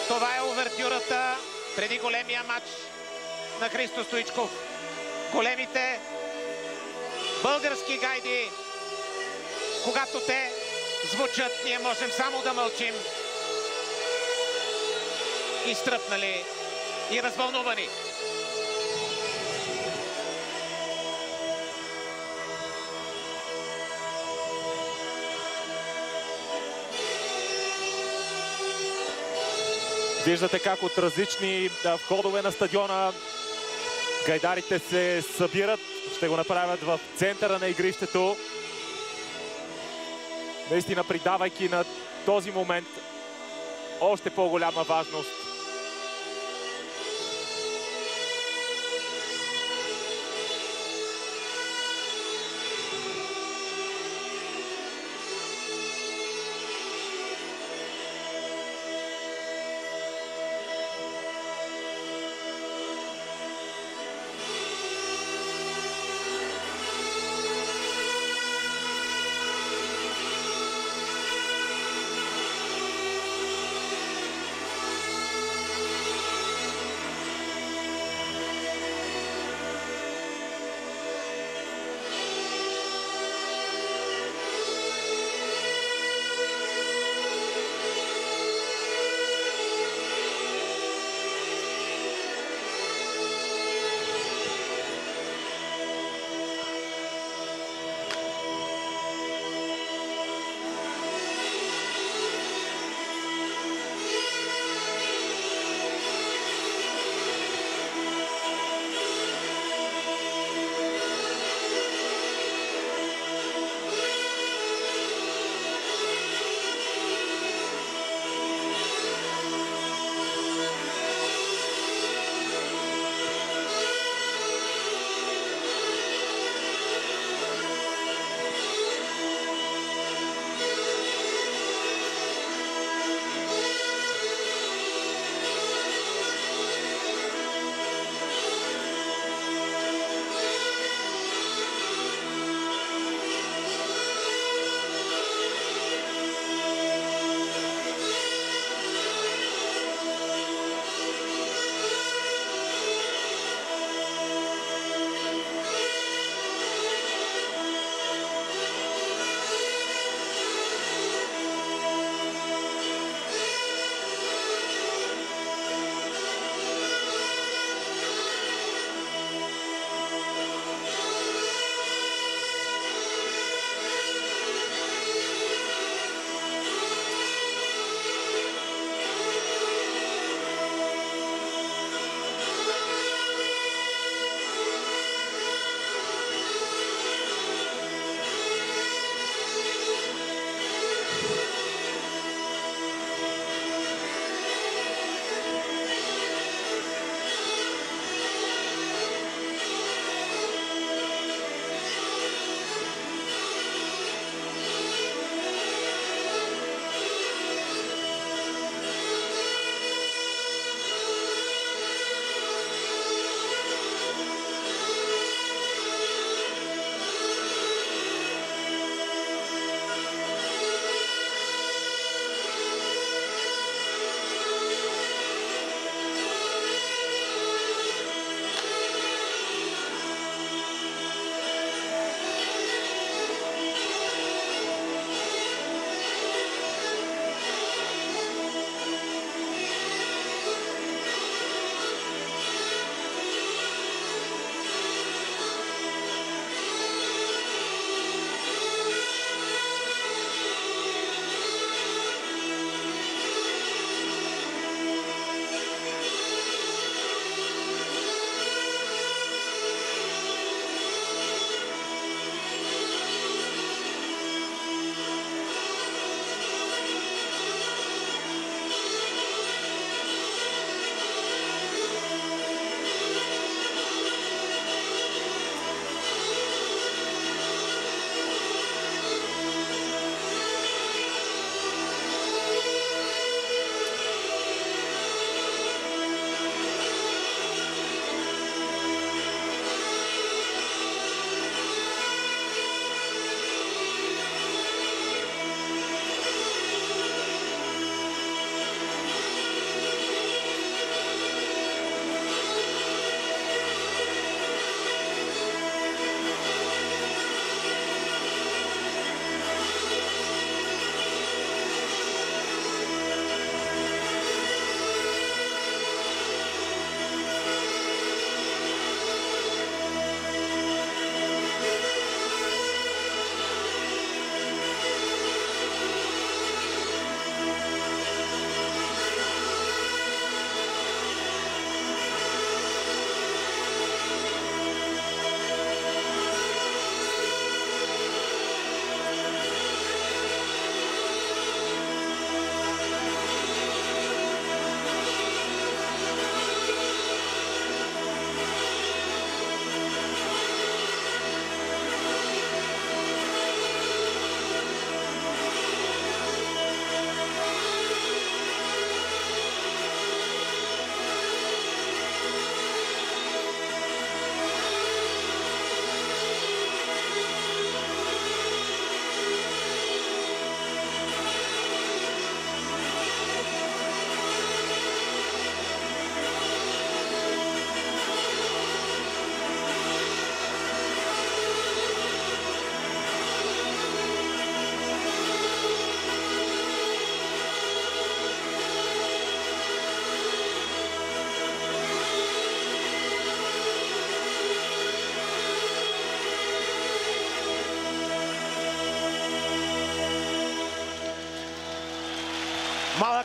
Това е увертюрата преди големия матч на Христо Стоичков. Големите български гайди, когато те звучат, ние можем само да мълчим. Изтръпнали и развълнувани. Виждате как от различни входове на стадиона гайдарите се събират. Ще го направят в центъра на игрището. Наистина придавайки на този момент още по-голяма важност.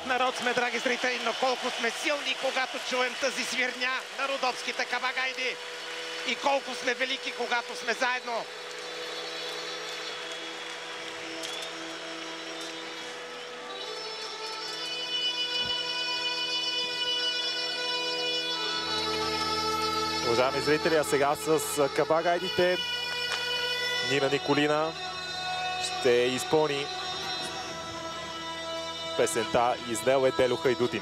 народ сме, драги зрители, но колко сме силни, когато чуем тази свирня на родопските кабагайди. И колко сме велики, когато сме заедно. Уважаеми зрители, а сега с кабагайдите Нина Николина ще изпълни песента "Изнел е Телю Хайдутин".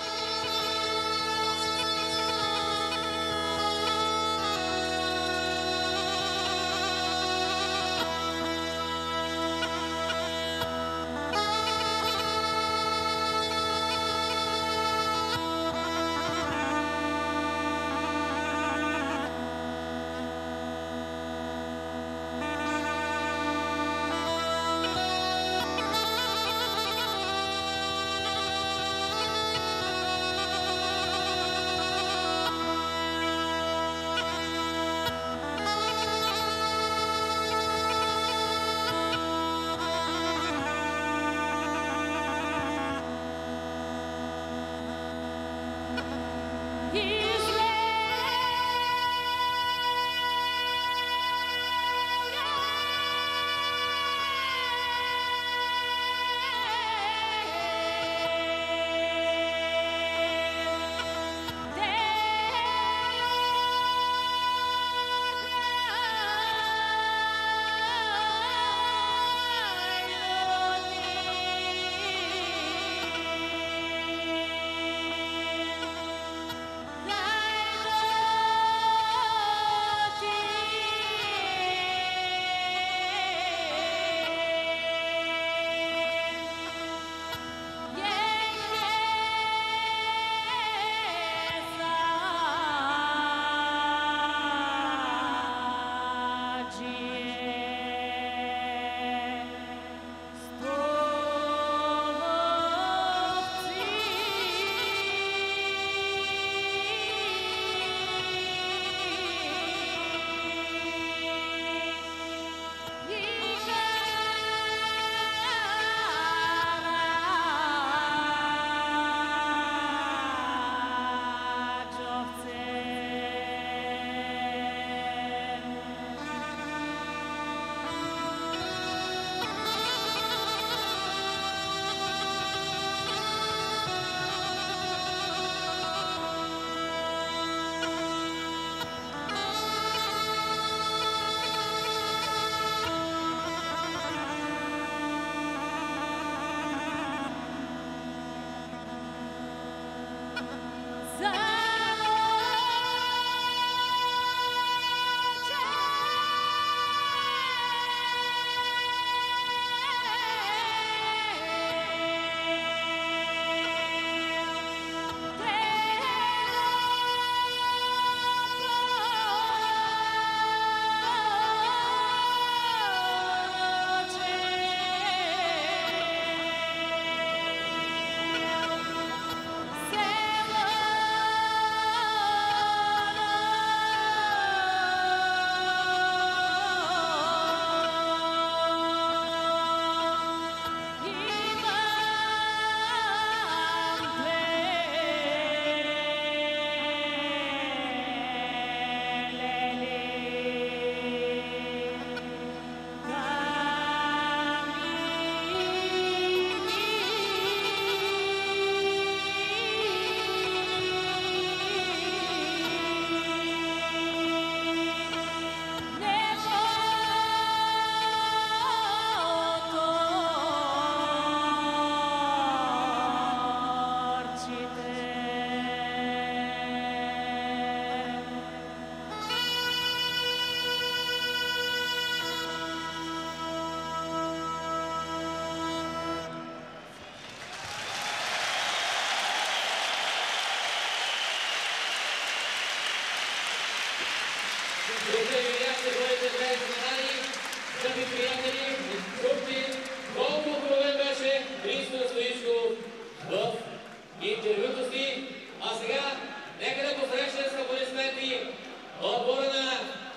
Скъпи приятели, чухте колко откровен беше Христо Стоичков в интервюто си. А сега нека да посрещнем с аплодисменти отбора на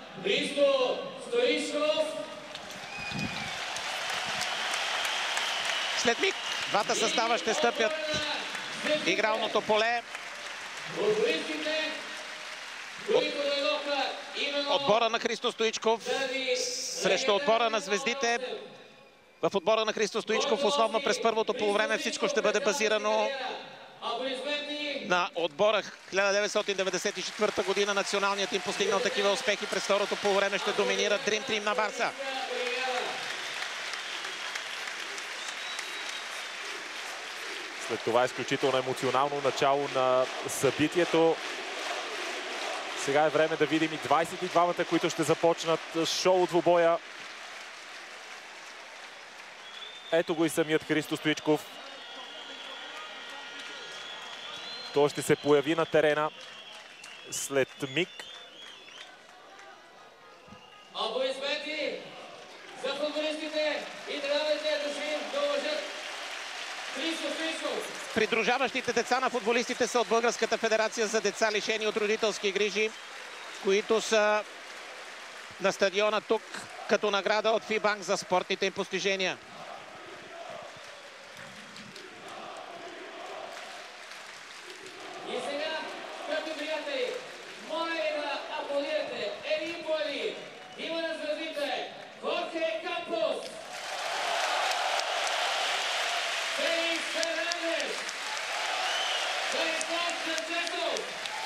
Христо Стоичков. След миг двата състава ще стъпят игралното поле. Отбора на Христо Стоичков срещу отбора на звездите. В отбора на Христо Стоичков основно през първото полувреме всичко ще бъде базирано на отбора. 1994 година националният им постигнал такива успехи. През второто полувреме ще доминира Dream Team на Барса. След това изключително емоционално начало на събитието. Сега е време да видим и 22-мата, които ще започнат шоу двубоя. Ето го и самият Христо Стоичков. Той ще се появи на терена след миг. Аплодисменти за футболистите и здравейте дошли да уважат Христо Стоичков. Придружаващите деца на футболистите са от Българската федерация за деца, лишени от родителски грижи, които са на стадиона тук като награда от ФИБанк за спортните им постижения. И сега, скъпи приятели, моля ви да аплодирате един по един. Има на звездите Хорхе Кампус, Феликс Фернандес, Владислав Санчесов,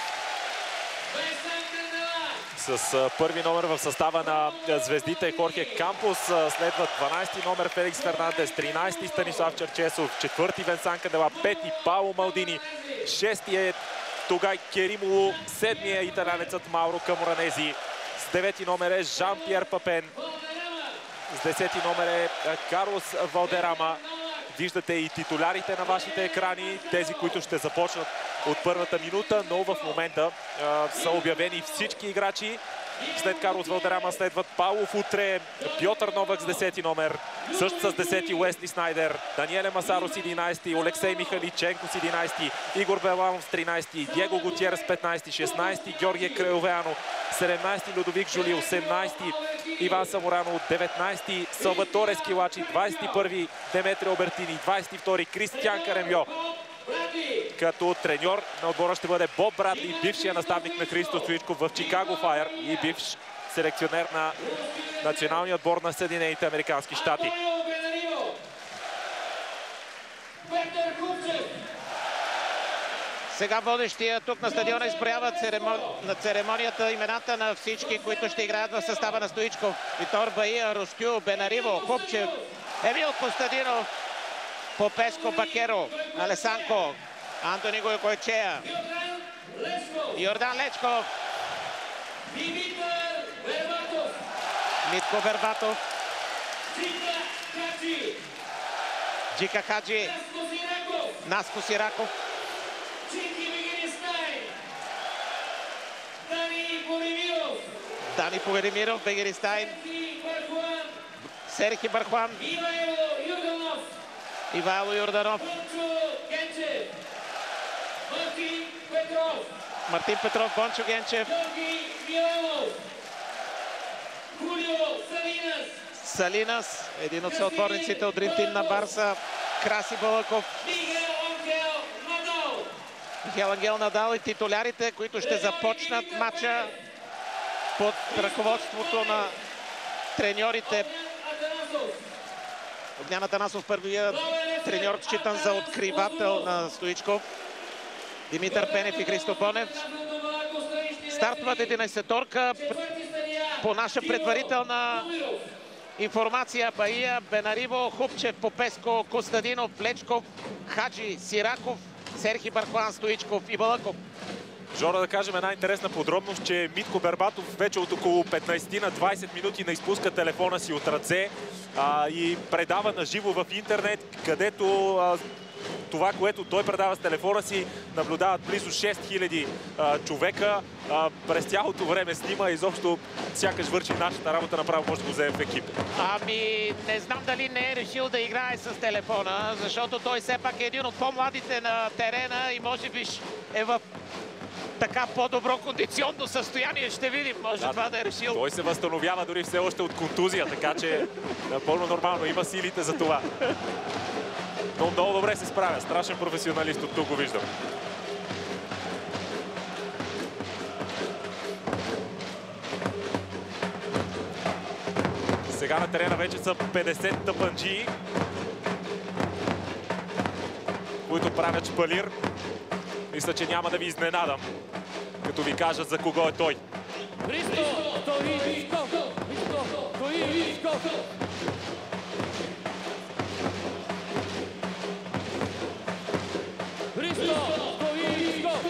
Весан Кандела. С първи номер в състава на звездите Хорхе Кампус следват 12-ти номер Феликс Фернандес, 13-ти Станислав Черчесов, 4-ти Венсан Кандела, 5-ти Пауло Малдини, 6-ти е Тугай Керимоло, 7-ти е италянецът Мауро Каморанези, с 9-ти номер е Жан-Пьер Папен, с 10-ти номер е Карлос Валдерама. Виждате и титулярите на вашите екрани, тези, които ще започнат от първата минута, но в момента са обявени всички играчи. След Карлос Валдерама следват Пауло Футре, Пьотър Новак с 10-ти номер, също с 10-ти Уесли Снайдер, Даниеле Масаро с 11-ти, Олексей Михаличенко с 11-ти, Игор Беланов с 13-ти, Диего Гутиерес с 15-ти, 16-ти Георгия Краевяно, 17-ти Людовик Жули, 18-ти Иван Саморано, 19-ти Салваторе Скилачи, 21-ти Деметрио Бертини, 22-ти Кристиан Каремьо. Като треньор на отбора ще бъде Боб Брадли, бившия наставник на Христо Стоичков в Чикаго Файер и бивш селекционер на националния отбор на Съединените американски щати. Сега водещия тук на стадиона изброява на церемонията имената на всички, които ще играят в състава на Стоичков. Витор Баия, Ростю, Бенариво, Хупчев, Емил Костадинов, Попеско Бакеро, Алесанко, Антони Гойкоечея, Йордан Лечков, Митко Бербатов, Джика Хаджи, Наско Сираков, Дани Погремиров, Бегеристайн, Серхи Бархуан, Ивайло Йорданов, Мартин Петров, Бончо Генчев, Салинас, един от съотборниците от Dream Team на Барса, Краси Балъков, Михел Ангел Надал и титулярите, които ще започнат матча под ръководството на треньорите. Огнян Атанасов, първия треньор, считан за откривател на Стоичков. Димитър Пенев и Христо Бонев. Стартоват 11-торка. По наша предварителна информация: Баия, Бенариво, Хупчев, Попеско, Костадинов, Лечков, Хаджи, Сираков, Серхи Бархуан, Стоичков и Балъков. Жора, да кажем една интересна подробност, че Митко Бербатов вече от около 15 на 20 минути не изпуска телефона си от ръце и предава на живо в интернет, където това, което той предава с телефона си, наблюдават близо 6000 човека. През цялото време снима и изобщо сякаш върши нашата работа, направо може да го вземем в екип. Ами, не знам дали не е решил да играе с телефона, защото той все пак е един от по-младите на терена и може би е в така по-добро кондиционно състояние. Ще видим, може това да е решил. Той се възстановява дори все още от контузия, така че напълно нормално, има силите за това. Но много добре се справя. Страшен професионалист, от тук го виждам. Сега на терена вече са 50 тъпанджии, които правят шпалир. Мисля, че няма да ви изненадам, като ви кажат за кого е той. Христо Стоичков! Христо Стоичков! Христо Стоичков!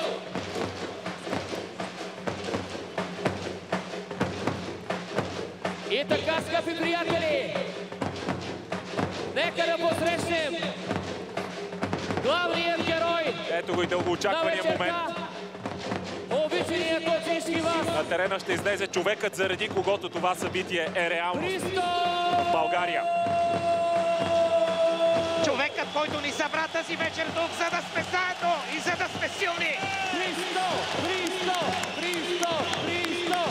И така, скъпи приятели, нека да посрещнем главният герой. Ето го и дългоочаквания момент. Обичаният от всички вас. На терена ще излезе човекът, заради когото това събитие е реалност в България. Човекът, който ни събра тази вечер тук, за да сме заедно и за да сме силни. Христо! Христо! Христо! Христо!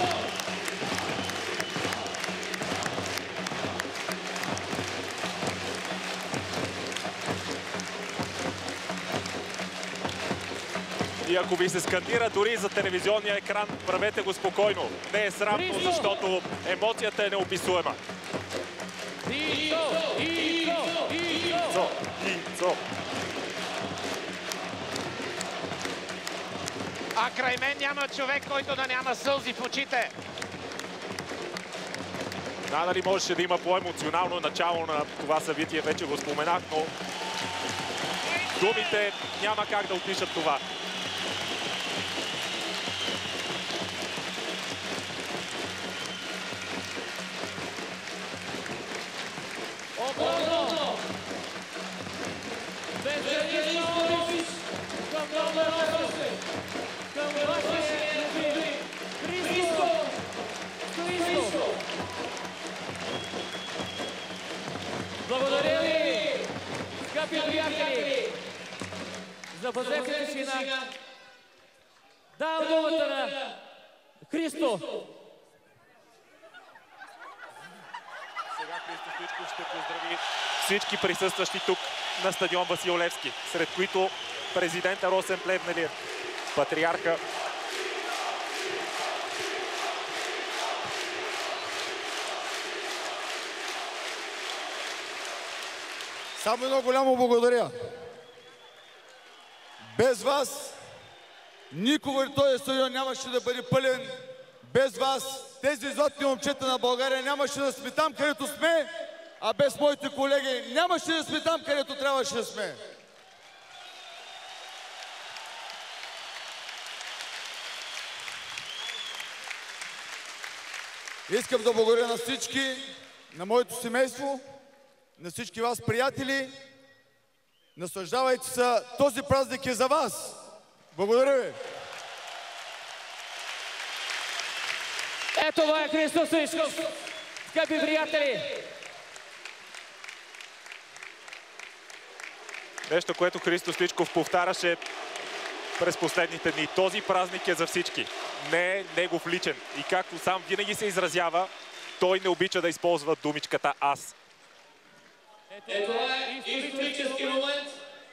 И ако ви се скандира дори за телевизионния екран, правете го спокойно. Не е срамно, защото емоцията е неописуема. А край мен няма човек, който да няма сълзи в очите. Надали можеше да има по-емоционално начало на това събитие, вече го споменах, но думите няма как да опишат това. Обратно! Безгранична обич към номер 8, към вашия любим Христо Стоичков. Благодаря ви, скъпи приятели! Запазете тишина. Давам думата на Христо. Сега Христо Стоичков ще поздрави всички присъстващи тук на стадион Васил Левски, сред които президента Росен Плевнелиев, патриарха. Само едно голямо благодаря. Без вас никога този стадион нямаше да бъде пълен. Без вас тези златни момчета на България нямаше да сме там, където сме, а без моите колеги нямаше да сме там, където трябваше да сме. Искам да благодаря на всички, на моето семейство, на всички вас, приятели. Наслаждавайте се, този празник е за вас. Благодаря ви. Ето това е Христо Стоичков, скъпи приятели! Нещо, което Христо Стоичков повтаряше през последните дни. Този празник е за всички. Не е негов личен. И както сам винаги се изразява, той не обича да използва думичката аз. Ето е исторически момент.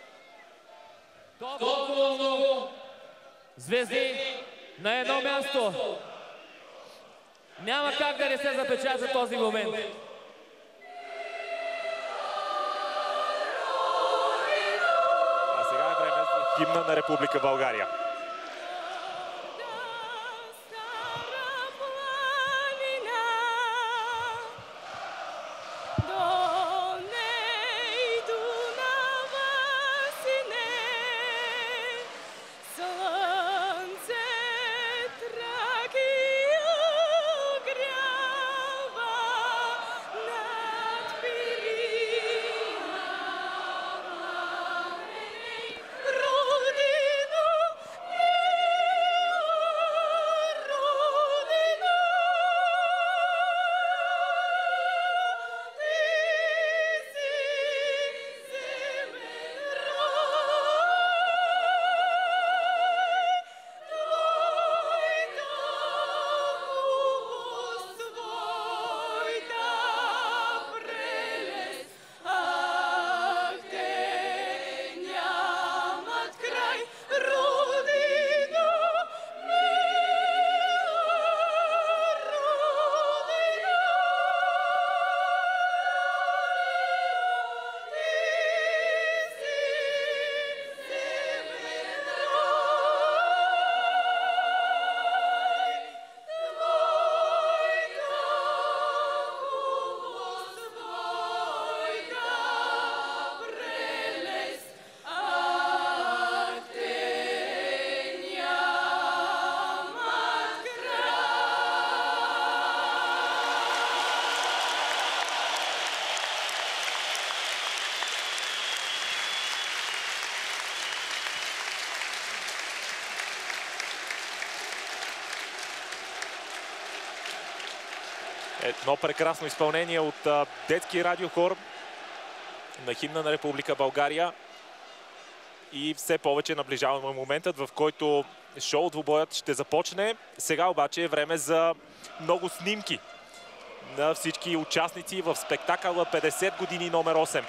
Толкова много звезди на едно място. Няма как да не се запечата този момент. А сега е време за химна на Република България. Едно прекрасно изпълнение от детски радиохор на химна на Република България. И все повече наближаваме моментът, в който шоу двубоят ще започне. Сега обаче е време за много снимки на всички участници в спектакъла 50 години номер 8.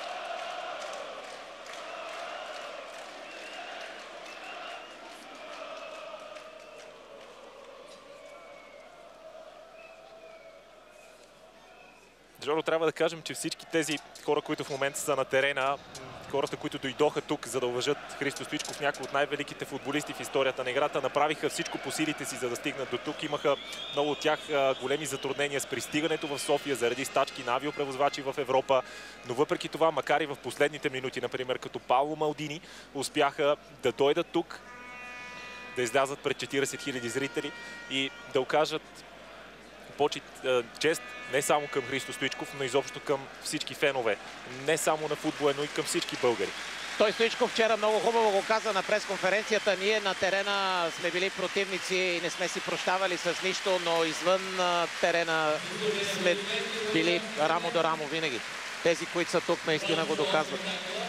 Жоро, трябва да кажем, че всички тези хора, които в момента са на терена, хората, които дойдоха тук, за да уважат Христо Стоичков, някои от най-великите футболисти в историята на играта, направиха всичко по силите си, за да стигнат до тук. Имаха много от тях големи затруднения с пристигането в София заради стачки на авиопревозвачи в Европа. Но въпреки това, макар и в последните минути, например, като Пауло Малдини, успяха да дойдат тук, да излязат пред 40 000 зрители и да окажат почет, чест не само към Христо Стоичков, но изобщо към всички фенове. Не само на футбола, но и към всички българи. Той Стоичков вчера много хубаво го каза на пресконференцията. Ние на терена сме били противници и не сме си прощавали с нищо, но извън терена сме били рамо до рамо винаги. Тези, които са тук, наистина го доказват.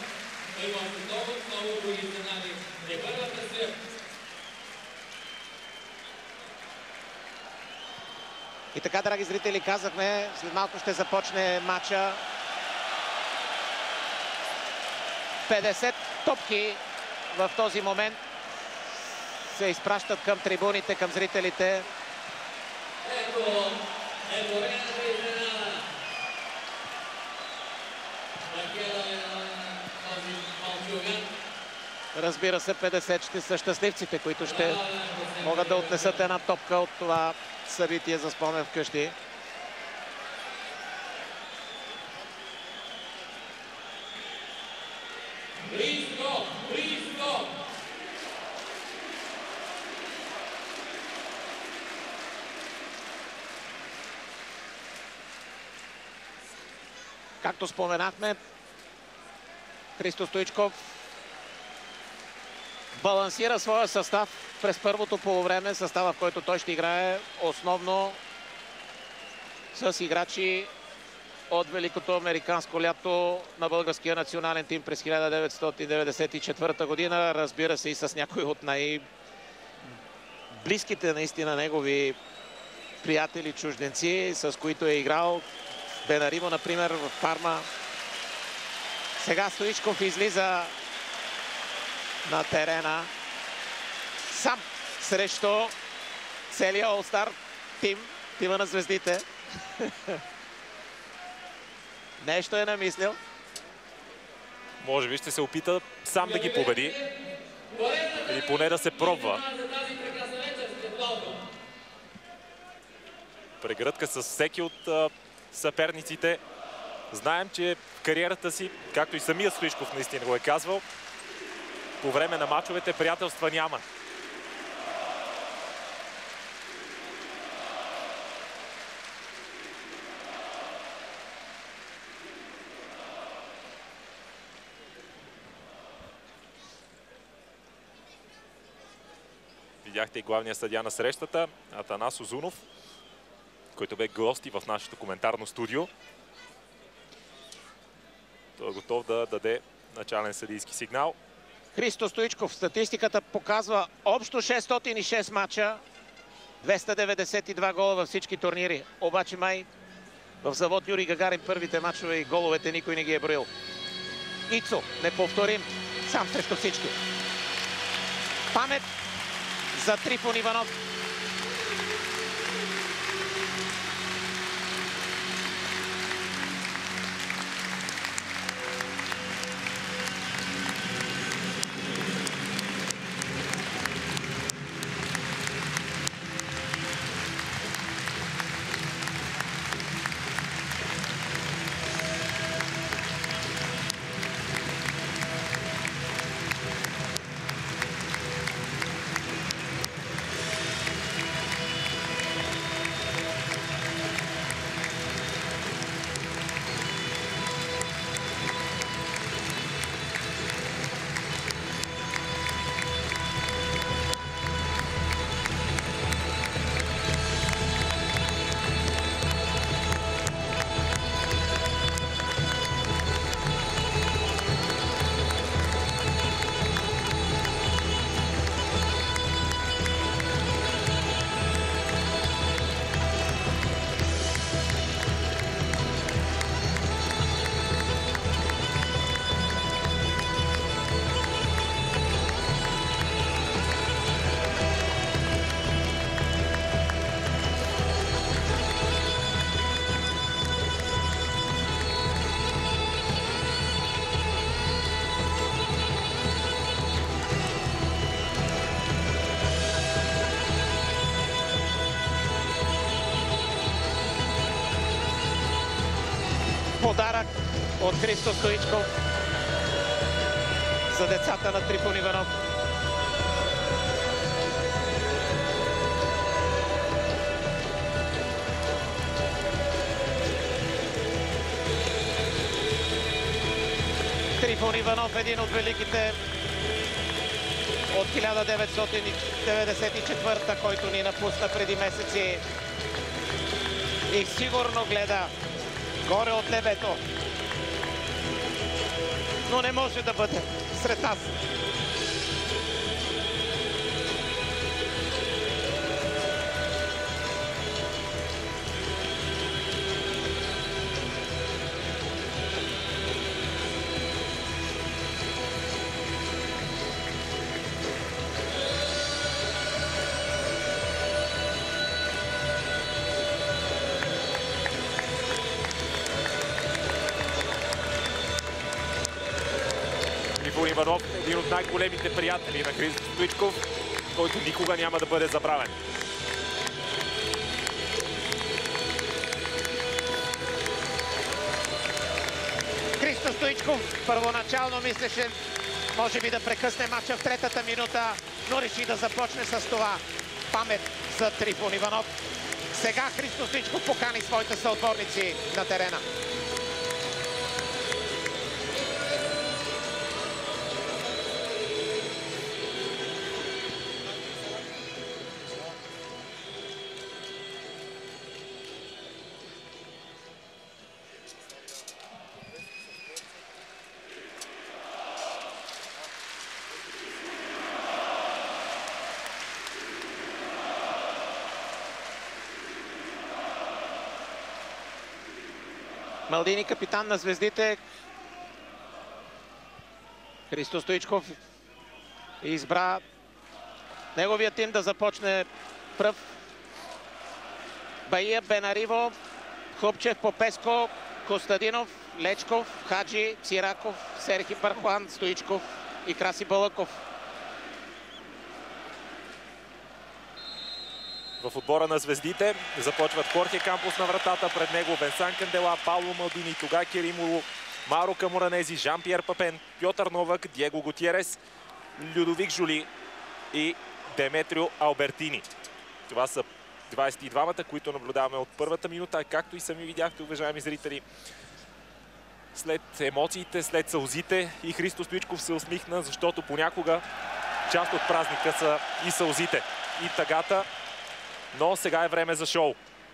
И така, драги зрители, казахме, след малко ще започне матча. 50 топки в този момент се изпращат към трибуните, към зрителите. Разбира се, 50 ще са щастливците, които ще могат да отнесат една топка от това събитие за спомен вкъщи. Както споменахме, Христо Стоичков балансира своя състав през първото полувреме, състава, в който той ще играе основно с играчи от великото американско лято на българския национален тим през 1994 година. Разбира се, и с някои от най-близките наистина негови приятели, чужденци, с които е играл. Бенаримо, например, в Парма. Сега Стоичков излиза на терена сам срещу целия All-Star тим, тима на звездите. Нещо е намислил. Може би ще се опита сам да ги победи. Или поне да се пробва. Прегръдка с всеки от съперниците. Знаем, че в кариерата си, както и самият Стоичков наистина го е казвал, по време на мачовете приятелства няма. Видяхте и главния съдия на срещата, Атанас Озунов, който бе гости в нашето коментарно студио. Той е готов да даде начален съдийски сигнал. Христо Стоичков, статистиката показва общо 606 мача, 292 гола във всички турнири. Обаче май в завод Юрий Гагарин първите мачове и головете никой не ги е броил. Ицо, неповторим, сам срещу всички. Памет за Трифон Иванов. Подарък от Христо Стоичков за децата на Трифон Иванов. Трифон Иванов, един от великите от 1994, който ни напусна преди месеци и сигурно гледа горе от небето, но не може да бъде сред нас. Трифон Иванов, един от най-големите приятели на Христо Стоичков, който никога няма да бъде забравен. Христо Стоичков първоначално мислеше, може би да прекъсне матча в третата минута, но реши да започне с това. Памет за Трифон Иванов. Сега Христо Стоичков покани своите съотборници на терена. Малдини, капитан на звездите. Христо Стоичков избра неговия тим да започне пръв. Баия, Бенариво, Хубчев, Попеско, Костадинов, Лечков, Хаджи, Цираков, Серхи Пархуан, Стоичков и Краси Балъков. В отбора на звездите започват Хорхе Кампус на вратата, пред него Венсан Кандела, Пауло Малдини, Туга Керимоло, Маро Каморанези, Жан-Пьер Папен, Пьотър Новак, Диего Гутиерес, Людовик Жули и Деметрио Албертини. Това са 22-мата, които наблюдаваме от първата минута, както и сами видяхте, уважаеми зрители. След емоциите, след сълзите и Христо Стоичков се усмихна, защото понякога част от празника са и сълзите, и тъгата. Но сега е време за шоу.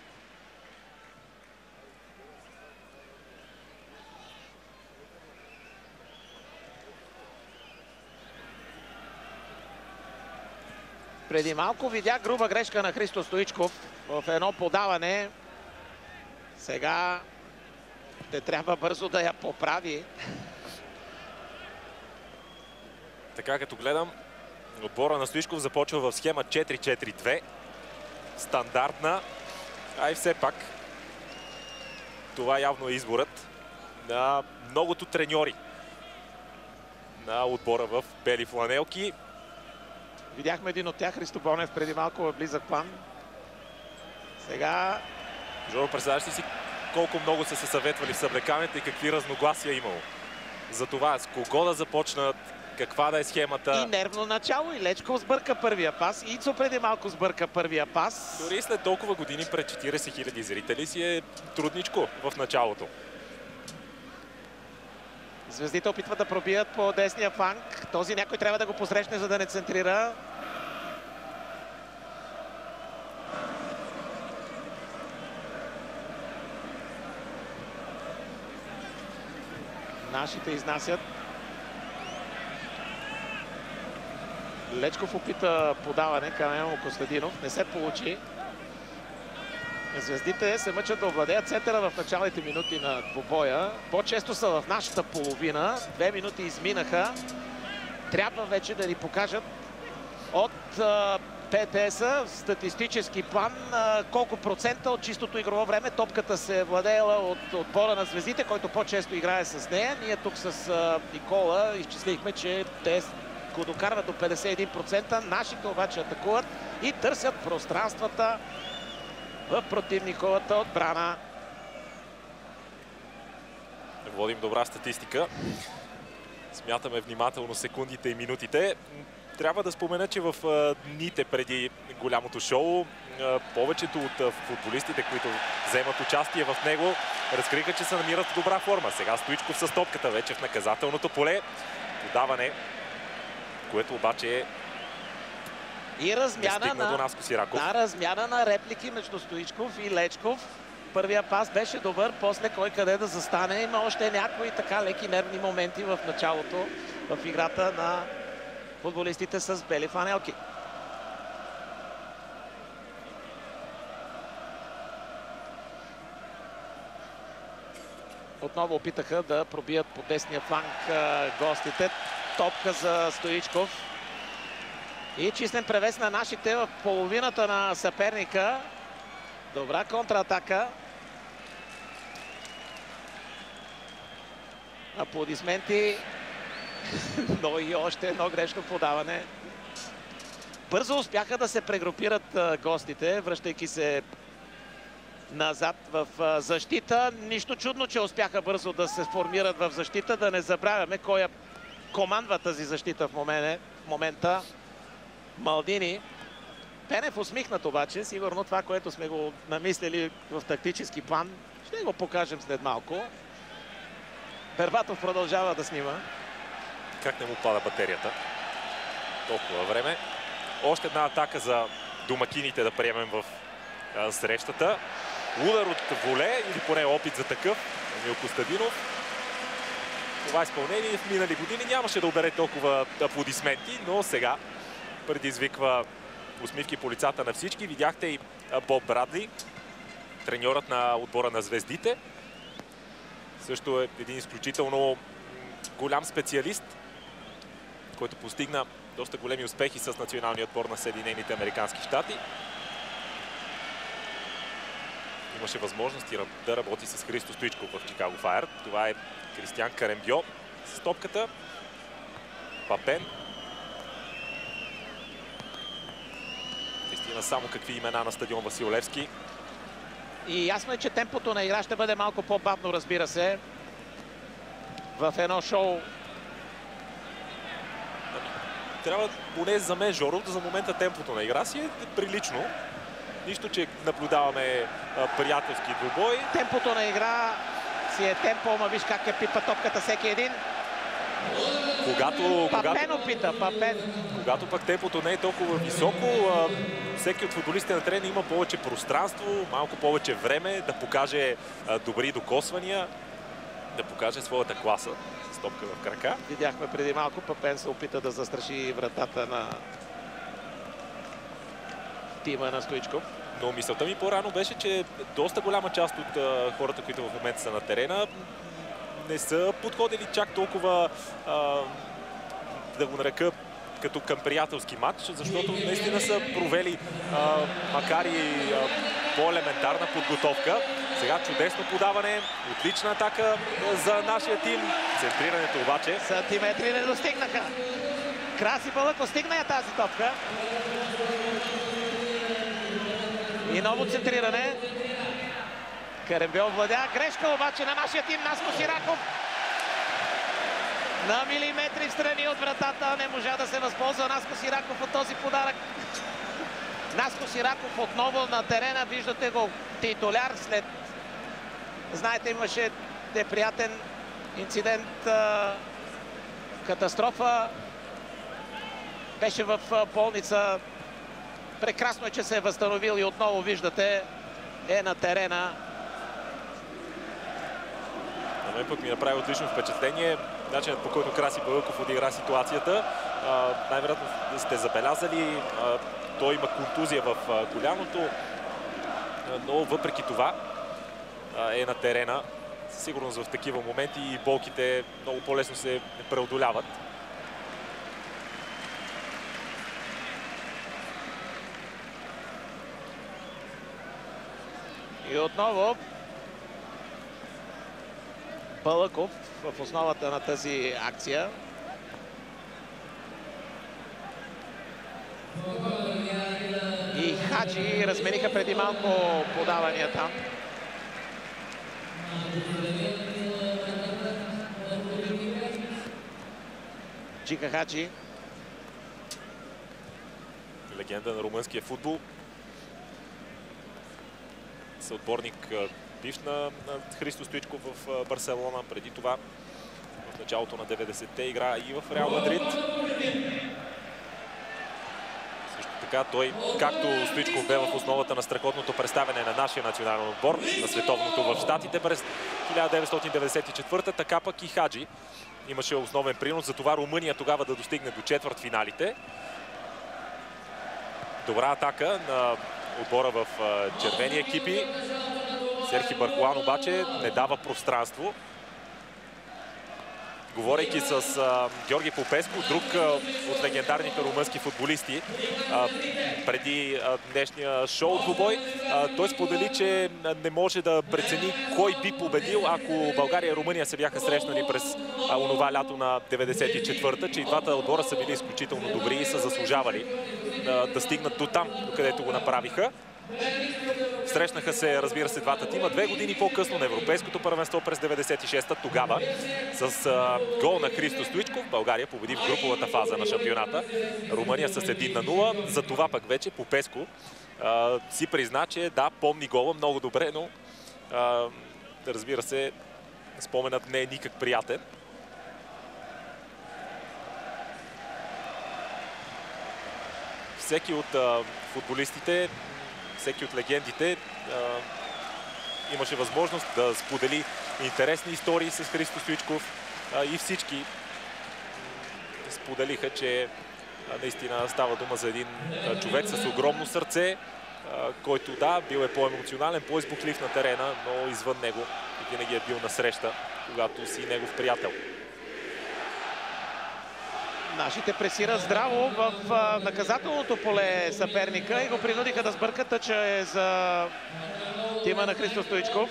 Преди малко видях груба грешка на Христо Стоичков в едно подаване. Сега ще трябва бързо да я поправи. Така като гледам, отбора на Стоичков започва в схема 4-4-2. Стандартна, а и все пак това явно е изборът на многото треньори на отбора в бели фланелки. Видяхме един от тях, Христо Бонев, преди малко в близък план. Сега... Жоро, представяш ли си колко много са се съветвали в съблеканите и какви разногласия е имало? За това с кого да започнат, каква да е схемата. И нервно начало, и Лечков сбърка първия пас, и Ицо преди малко сбърка първия пас. Дори след толкова години пред 40 000 зрители си е трудничко в началото. Звездите опитват да пробият по десния фланг. Този някой трябва да го посрещне, за да не центрира. Нашите изнасят. Лечков опита подаване към Емо Костадинов. Не се получи. Звездите се мъчат да овладеят центъра в началните минути на двубоя. По-често са в нашата половина. 2 минути изминаха. Трябва вече да ни покажат от ПТС-а в статистически план колко процента от чистото игрово време топката се е владеела от отбора на звездите, който по-често играе с нея. Ние тук с Никола изчислихме, че те го докарват до 51%. Нашите обаче атакуват и търсят пространствата в противниковата отбрана. Водим добра статистика. Смятаме внимателно секундите и минутите. Трябва да спомена, че в дните преди голямото шоу повечето от футболистите, които вземат участие в него, разкриха, че се намират в добра форма. Сега Стоичков с топката вече в наказателното поле. Подаване, което обаче и размяна до Наско Сираков. Да, размяна на реплики между Стоичков и Лечков. Първия пас беше добър, после кой къде да застане. Има още някои така леки нервни моменти в началото в играта на футболистите с бели фанелки. Отново опитаха да пробият по десния фланг гостите. Топка за Стоичков. И чистен превес на нашите в половината на съперника. Добра контратака. Аплодисменти. Но и още едно грешно подаване. Бързо успяха да се прегрупират гостите, връщайки се назад в защита. Нищо чудно, че успяха бързо да се формират в защита. Да не забравяме кой я командва тази защита в момента. Малдини. Пенев усмихнат обаче. Сигурно това, което сме го намислили в тактически план, ще го покажем след малко. Бербатов продължава да снима. Как не му пада батерията? Толкова време. Още една атака за домакините да приемем в срещата. Удар от воле, или поне опит за такъв. Емил Костадинов. Това изпълнение в минали години нямаше да обере толкова аплодисменти, но сега предизвиква усмивки по лицата на всички. Видяхте и Боб Брадли, треньорът на отбора на звездите. Също е един изключително голям специалист, който постигна доста големи успехи с националния отбор на Съединените американски щати. Имаше възможности да работи с Христо Стоичков в Чикаго Файер. Това е Кристиан Карембьо с топката. Папен. Наистина само какви имена на стадион Васил Левски. И ясно е, че темпото на игра ще бъде малко по-бавно, разбира се. В едно шоу. Трябва, поне за мен, Жоро, за момента темпото на игра си е прилично. Нищо, че наблюдаваме приятелски двубой. Темпото на игра си е темпо, ама виж как пипа топката всеки един. Папен опита, Папен. Когато пък темпото не е толкова високо, всеки от футболистите на терена има повече пространство, малко повече време да покаже добри докосвания, да покаже своята класа с топка в крака. Видяхме преди малко, Папен се опита да застраши вратата на тима на Стоичков. Но мисълта ми по-рано беше, че доста голяма част от хората, които в момента са на терена, не са подходили чак толкова, да го нарека, като към приятелски матч, защото наистина са провели, макар и по-елементарна подготовка. Сега чудесно подаване, отлична атака за нашия тим. Центрирането обаче. Сантиметри не достигнаха. Краси Балъков стигна я тази топка. И ново центриране. Карембьо владя. Грешка обаче на нашия тим. Наско Сираков. На милиметри в страни от вратата. Не можа да се възползва Наско Сираков от този подарък. Наско Сираков отново на терена. Виждате го, титуляр след... Знаете, имаше неприятен инцидент, катастрофа. Беше в болница. Прекрасно е, че се е възстановил и отново, виждате, е на терена. На мен пък ми направи отлично впечатление начинът, по който Краси Балъков отигра ситуацията. Най-вероятно сте забелязали, той има контузия в коляното, но въпреки това е на терена. Сигурно в такива моменти и болките много по-лесно се преодоляват. И отново Балъков в основата на тази акция. И Хаджи размениха преди малко подавания там. Джика Хаджи. Легенда на румънския футбол. Съотборник бивш на Христо Стоичков в Барселона. Преди това в началото на 90-те игра и в Реал Мадрид. Също така той, както Стоичков бе в основата на страхотното представяне на нашия национален отбор, на световното в Щатите през 1994-та, така пък и Хаджи имаше основен принос за това Румъния тогава да достигне до четвъртфиналите. Добра атака на отбора в червени екипи. Серхи Бархуан обаче не дава пространство. Говорейки с Георги Попеско, друг от легендарните румънски футболисти, преди днешния шоу двубой, той сподели, че не може да прецени кой би победил, ако България и Румъния се бяха срещнали през онова лято на 94-та, че и двата отбора са били изключително добри и са заслужавали да стигнат до там, където го направиха. Срещнаха се, разбира се, двата тима 2 години по-късно на Европейското първенство през 96-та. Тогава с гол на Христо Стоичков България победи в груповата фаза на шампионата. Румъния с 1-0. За това пък вече Попеско си призна, че да, помни гола много добре, но разбира се, споменът не е никак приятен. Всеки от футболистите, всеки от легендите имаше възможност да сподели интересни истории с Христо Стоичков и всички споделиха, че наистина става дума за един човек с огромно сърце, който да, бил е по-емоционален, по-избухлив на терена, но извън него винаги е бил насреща, когато си негов приятел. Нашите пресират здраво в наказателното поле съперника и го принудиха да сбърка тъча за тима на Христо Стоичков.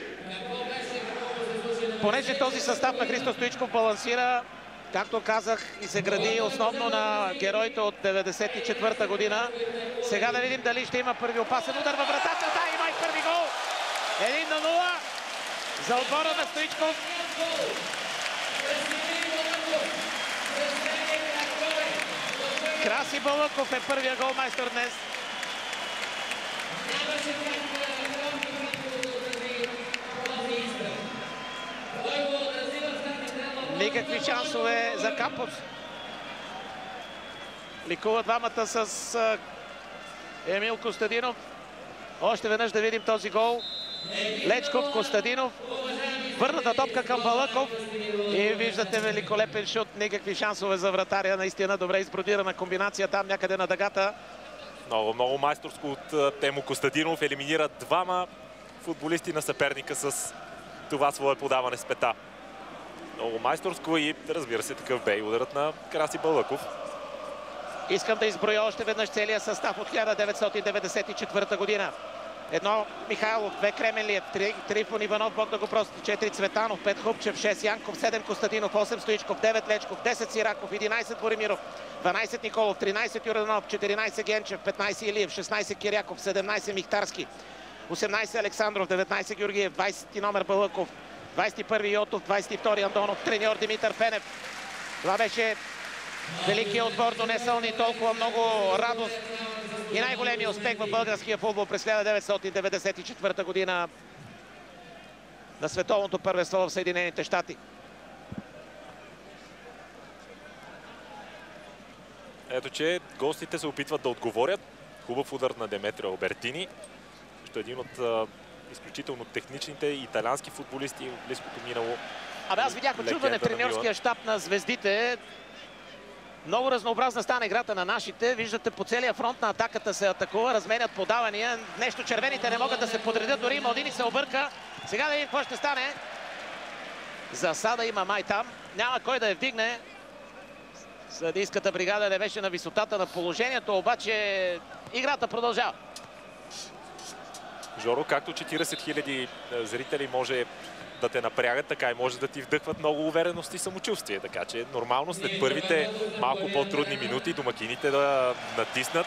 Понеже този състав на Христо Стоичков балансира, както казах, и се гради основно на героите от 94-та година. Сега да видим дали ще има първи опасен удар във вратата. Да, има и първи гол. 1-0 за отбора на Стоичков. Краси Балъков е първия голмайстор днес. Никакви шансове за Кампус. Ликува двамата с Емил Костадинов. Още веднъж да видим този гол. Лечков, Костадинов. Върната топка към Балъков. И виждате великолепен шут. Никакви шансове за вратаря. Наистина добре избродирана комбинация там някъде на дъгата. Много майсторско от Темо Костадинов. Елиминира двама футболисти на съперника с това свое подаване с пета. Много майсторско и, разбира се, такъв бе и ударът на Краси Балъков. Искам да изброя още веднъж целия състав от 1994 година. 1 Михайлов, 2 Кременлиев, 3 Трифон Иванов, Бог да го прости, 4 Цветанов, 5 Хубчев, 6 Янков, 7 Костадинов, 8 Стоичков, 9 Лечков, 10 Сираков, 11 Боримиров, 12 Николов, 13 Юрданов, 14 Генчев, 15 Илиев, 16 Киряков, 17 Михтарски, 18 Александров, 19 Георгиев, 20 номер Балъков, 21 Йотов, 22 Андонов, треньор Димитър Фенев. Това беше великият отбор, донесъл ни толкова много радост и най-големия успех в българския футбол през 1994 година на световното първенство в Съединените щати. Ето, че гостите се опитват да отговорят. Хубав удар на Деметрио Албертини. Ще един от изключително техничните италиански футболисти в близкото минало. Абе, аз видях очудване в треньорския щаб на звездите. Много разнообразна стана играта на нашите. Виждате, по целия фронт на атаката се атакува, разменят подавания. Нещо червените не могат да се подредят, дори Малдини се обърка. Сега да видим какво ще стане. Засада има май там. Няма кой да я вдигне. Съдийската бригада не беше на висотата на положението, обаче играта продължава. Жоро, както 40 000 зрители може да те напрягат, така и може да ти вдъхват много увереност и самочувствие. Така че нормално след първите малко по-трудни минути домакините да натиснат.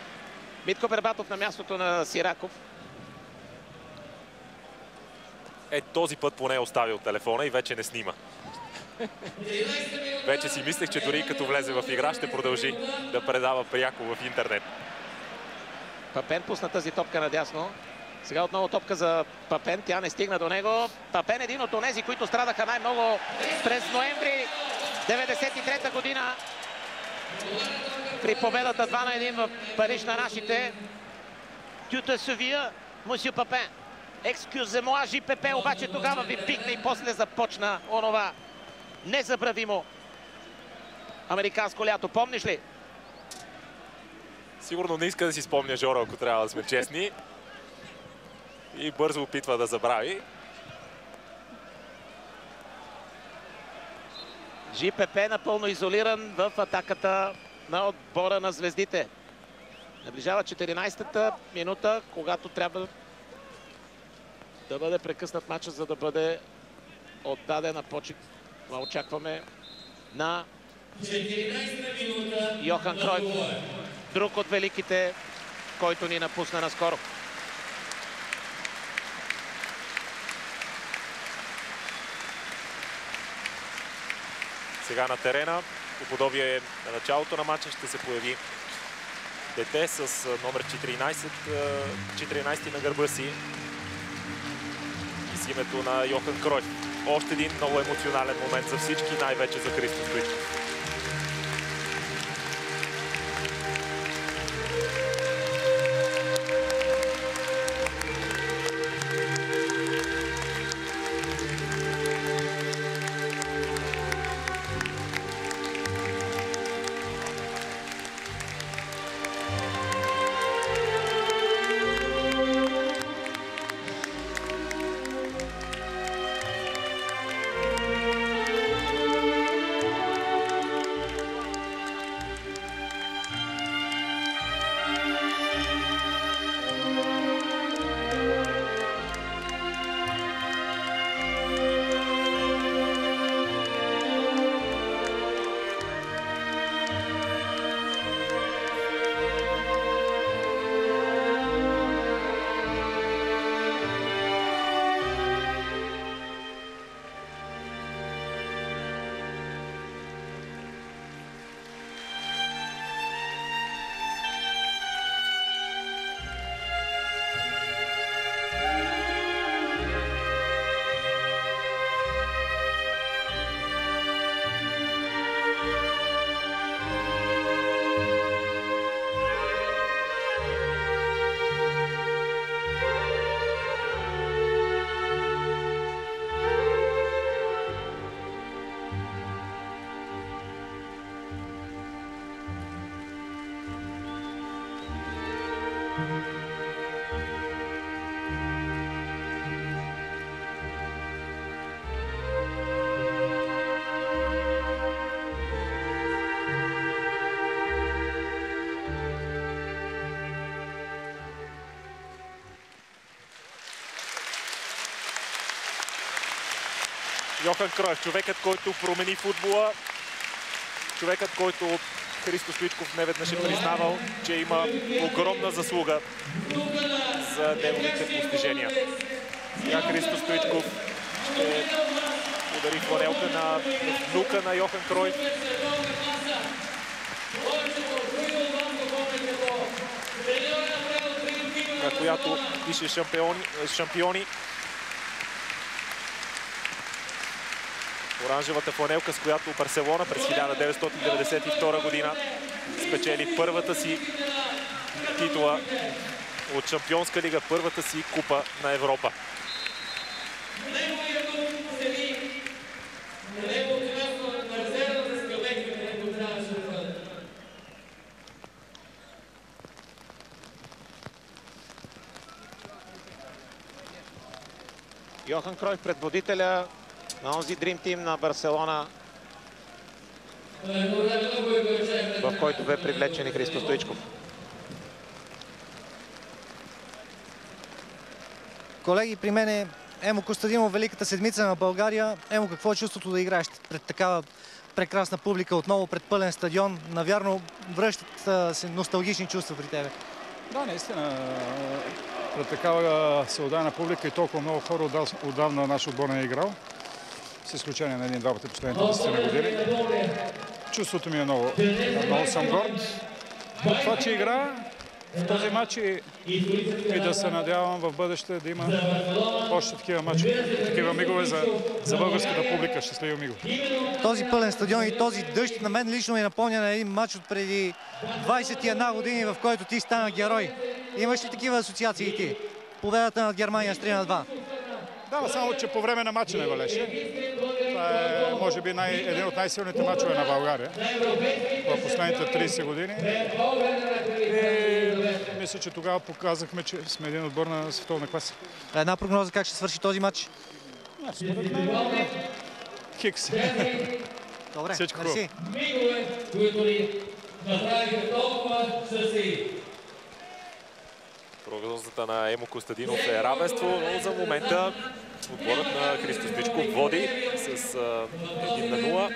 Митко Бербатов на мястото на Сираков. Този път поне е оставил телефона и вече не снима. Вече си мислех, че дори като влезе в игра ще продължи да предава пряко в интернет. Папен пусна тази топка надясно. Сега отново топка за Папен. Тя не стигна до него. Папен е един от онези, които страдаха най-много през ноември 93-та година. При победата 2-1 в Париж на нашите. Тюта Сувия, мусю Папен. Екскюземоа, ЖПП, обаче тогава ви пикна и после започна онова незабравимо американско лято. Помниш ли? Сигурно не иска да си спомня Жоро, ако трябва да сме честни. И бързо опитва да забрави. ЖПП напълно изолиран в атаката на отбора на звездите. Наближава 14-та минута, когато трябва да бъде прекъснат матча, за да бъде отдаден на почет. Това очакваме на Йохан Кройф, друг от великите, който ни напусна наскоро. Сега на терена, по подобие на началото на матча, ще се появи дете с номер 14 на гърба си и с името на Йохан Кройф. Още един много емоционален момент за всички, най-вече за Христо Стоичков. Йохан Кройф, човекът, който промени футбола, човекът, който Христо Стоичков неведнъж е признавал, че има огромна заслуга за неговите постижения. Сега Христо Стоичков ще удари фланелка на внука на Йохан Кройф. На която пише шампиони. Оранжевата фланелка, с която Барселона през 1992 година спечели първата си титула от Шампионска лига, първата си купа на Европа. Йохан Кройф, предводителя на онзи Dream Team на Барселона, в който бе привлечен и Христо Стоичков. Колеги, при мен е Емо Костадинов, великата седмица на България. Емо, какво е чувството да играеш пред такава прекрасна публика, отново пред пълен стадион? Навярно връщат се носталгични чувства при тебе. Да, наистина. Пред такава всеотдайна публика и толкова много хора отдавна наш отбор не е играл. С изключение на един-два пъти последните 10 години. Чувството ми е много съм горд. Това, че игра в този матч и да се надявам в бъдеще да има още такива матчове, такива мигове за българската публика. Щастливи мигове. Този пълен стадион и този дъжд на мен лично ми напомня на един матч от преди 21 години, в който ти стана герой. Имаш ли такива асоциации ти? Победата над Германия с 3-2. Да, само че по време на матча не валеше. Това е, може би, един от най-силните матчове на България в последните 30 години. И мисля, че тогава показахме, че сме един отбор на световна класа. Една прогноза как ще свърши този матч? Според мен хикс. Добре, всичко мерси. Прогнозата на Емо Костадинов е равенство, но за момента отборът на Христо Стоичков води с 1-0.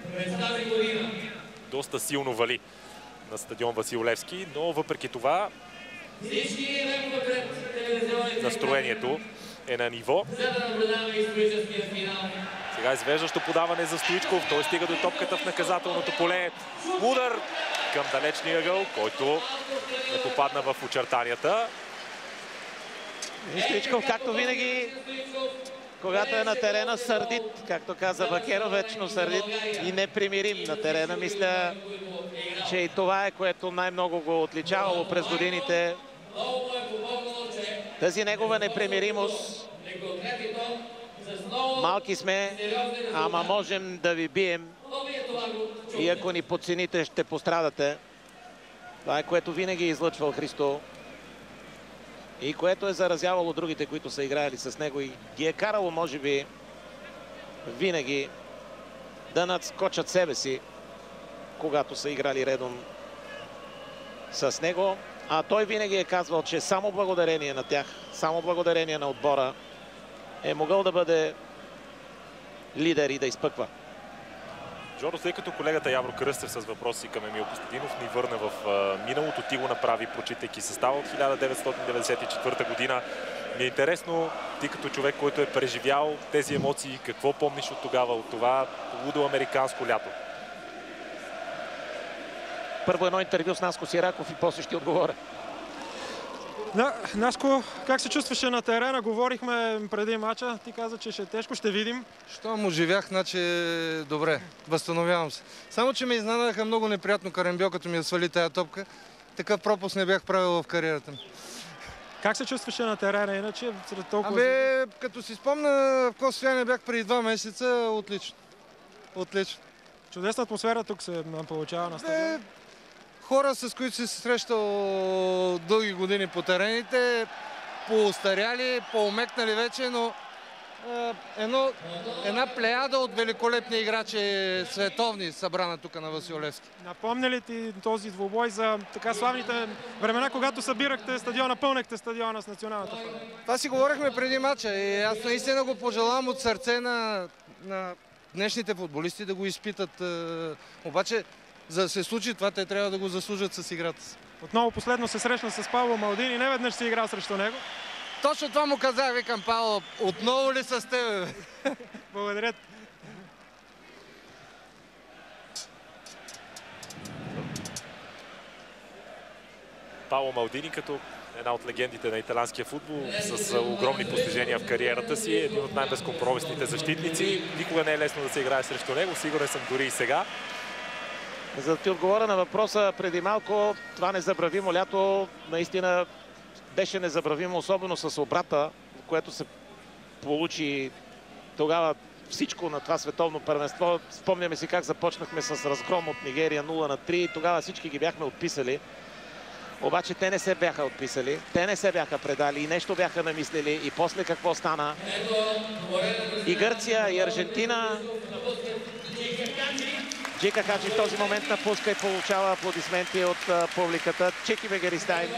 Доста силно вали на стадион Васил Левски, но въпреки това настроението е на ниво. Сега извеждащо подаване за Стоичков. Той стига до топката в наказателното поле. Удар към далечния ъгъл, който не попадна в очертанията. Стоичков, както винаги, когато е на терена, сърдит, както каза Бакеров, вечно сърдит и непримирим на терена. Мисля, че и това е, което най-много го отличавало през годините. Тази негова непримиримост. Малки сме, ама можем да ви бием. И ако ни подцените, ще пострадате. Това е, което винаги е излъчвал Христо. И което е заразявало другите, които са играели с него. И ги е карало, може би, винаги да надскочат себе си, когато са играли редом с него. А той винаги е казвал, че само благодарение на тях, само благодарение на отбора е могъл да бъде лидер и да изпъква. Жоро, след като колегата Явро Кръстев с въпроси към Емил Костадинов ни върне в миналото, ти го направи, прочитайки състава от 1994 година. Ми е интересно, ти като човек, който е преживял тези емоции, какво помниш от тогава, от това лудо американско лято? Първо едно интервю с Наско Сираков и после ще отговоря. Да, Наско, как се чувстваше на терена? Говорихме преди мача. Ти каза, че ще е тежко, ще видим. Щом оживях, значи добре, възстановявам се. Само, че ме изненадаха много неприятно Карамбьо, като ми я свали тая топка. Такъв пропуск не бях правил в кариерата ми. Как се чувстваше на терена, иначе сред толкова... Като си спомня в какво състояние бях преди 2 месеца, отлично. Отлично. Чудесна атмосфера тук се получава на стадион. Хора, с които си се срещал дълги години по терените, по-остаряли, по-умекнали вече, но една плеяда от великолепни играчи световни събрана тук на Васил Левски. Напомня ли ти този двубой за така славните времена, когато събирахте стадиона, пълнехте стадиона с националната футбол? Това си говорихме преди матча и аз наистина го пожелавам от сърце на днешните футболисти да го изпитат. Обаче, за да се случи това, те трябва да го заслужат с играта си. Отново последно се срещна с Павло Малдини, не веднъж си играл срещу него. Точно това му казах, викам, Павло, отново ли с тебе? Благодаря. Пауло Малдини като една от легендите на италианския футбол с огромни постижения в кариерата си, един от най-безкомпромисните защитници. Никога не е лесно да се играе срещу него, сигурен съм дори и сега. За да ти отговоря на въпроса преди малко, това незабравимо лято наистина беше незабравимо, особено с обрата, в което се получи тогава всичко на това световно първенство. Спомняме си как започнахме с разгром от Нигерия 0-3 и тогава всички ги бяхме отписали. Обаче те не се бяха отписали, те не се бяха предали и нещо бяха намислили. И после какво стана? И Гърция, и Аржентина. Джика Хаджи в този момент напуска и получава аплодисменти от публиката. Чики Бегеристайн.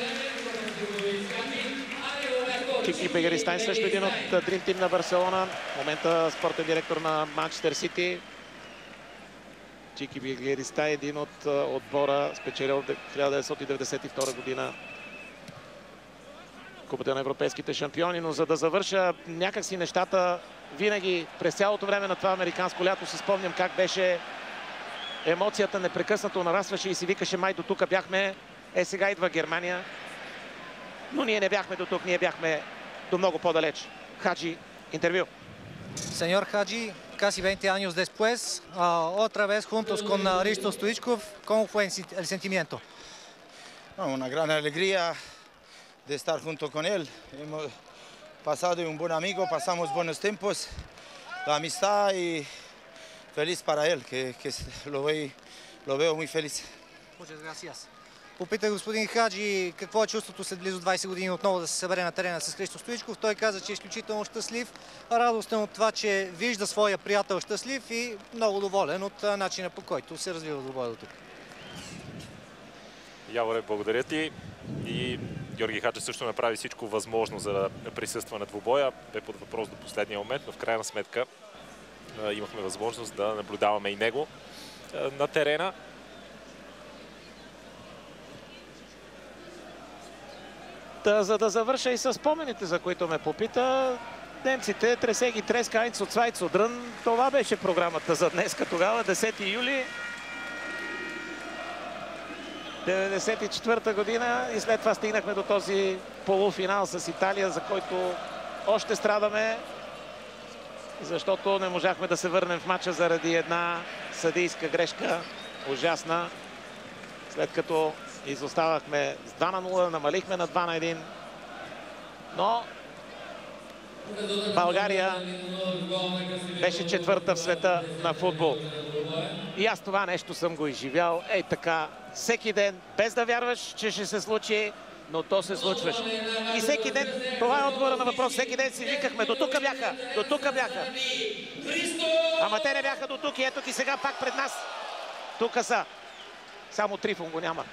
Чики Бегеристайн също един от Dream Team на Барселона. В момента спортен директор на Манчестър Сити. Чики Бегеристайн, един от отбора, спечелил 1992 година Купата на европейските шампиони, но за да завърша някакси нещата, винаги през цялото време на това американско лято си спомням как беше емоцията, непрекъснато нарастваше и си викаше май до тук бяхме, сега идва Германия. Но ние не бяхме до тук, ние бяхме до много по-далеч. Хаджи, интервю. Señor Hadji, casi 20 años después, otra vez juntos con Hristo Stoichkov, ¿cómo fue el sentimiento? Una gran alegría de estar junto con él. Hemos pasado un buen amigo, pasamos buenos tiempos, la amistad y feliz para él, que lo veo muy feliz. Muchas gracias. Попитах господин Хаджи какво е чувството след близо 20 години отново да се събере на терена с Христо Стоичков. Той каза, че е изключително щастлив, радостен от това, че вижда своя приятел щастлив и много доволен от начина, по който се развива двубоя до тук. Яворе, благодаря ти. И Георги Хаджи също направи всичко възможно за да присъства на двубоя. Бе под въпрос до последния момент, но в крайна сметка имахме възможност да наблюдаваме и него на терена. За да завърша и с спомените, за които ме попита, немците тресе ги треска Айнц от Свайц от Дрън. Това беше програмата за днеска тогава, 10 юли 1994 година и след това стигнахме до този полуфинал с Италия, за който още страдаме, защото не можахме да се върнем в матча заради една съдийска грешка, ужасна, след като изоставахме с 2-0, намалихме на 2-1. Но България беше четвърта в света на футбол. И аз това нещо съм го изживял. Ей така, всеки ден, без да вярваш, че ще се случи, но то се случваше. И всеки ден, това е отговора на въпрос, всеки ден си викахме, до тук бяха, до тук бяха. Ама те не бяха до тук и ето ги сега пак пред нас. Тук са. Само Трифон го няма.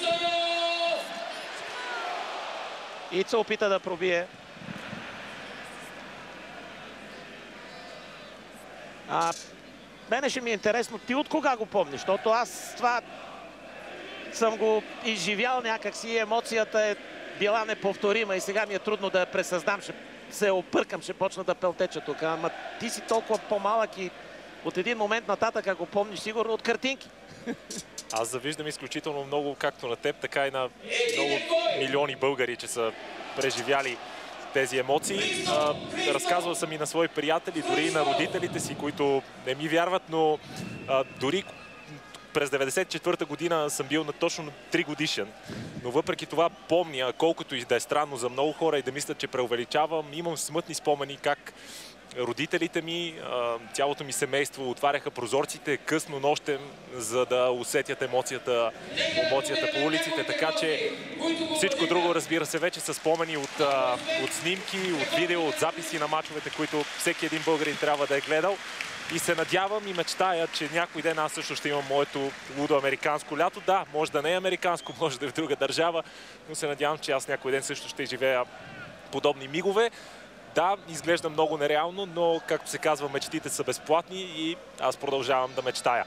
Ицо опита да пробие. Мене ще ми е интересно, ти от кога го помниш? Защото аз това съм го изживял някакси, емоцията е била неповторима и сега ми е трудно да я пресъздам. Ще се опъркам, ще почна да пелтеча тук. Ама ти си толкова по-малък и от един момент нататък, ако помниш, сигурно от картинки. Аз завиждам изключително много, както на теб, така и на много милиони българи, че са преживяли тези емоции. Разказвал съм и на свои приятели, дори и на родителите си, които не ми вярват, но дори през 1994 година съм бил на точно 3 годишен. Но въпреки това помня, колкото и да е странно за много хора и да мислят, че преувеличавам, имам смътни спомени как родителите ми, цялото ми семейство отваряха прозорците късно нощем, за да усетят емоцията по улиците. Така че всичко друго, разбира се, вече са спомени от снимки, от видео, от записи на мачовете, които всеки един българин трябва да е гледал. И се надявам и мечтая, че някой ден аз също ще имам моето лудо американско лято. Да, може да не е американско, може да е в друга държава, но се надявам, че аз някой ден също ще живея подобни мигове. Да, изглежда много нереално, но, както се казва, мечтите са безплатни и аз продължавам да мечтая.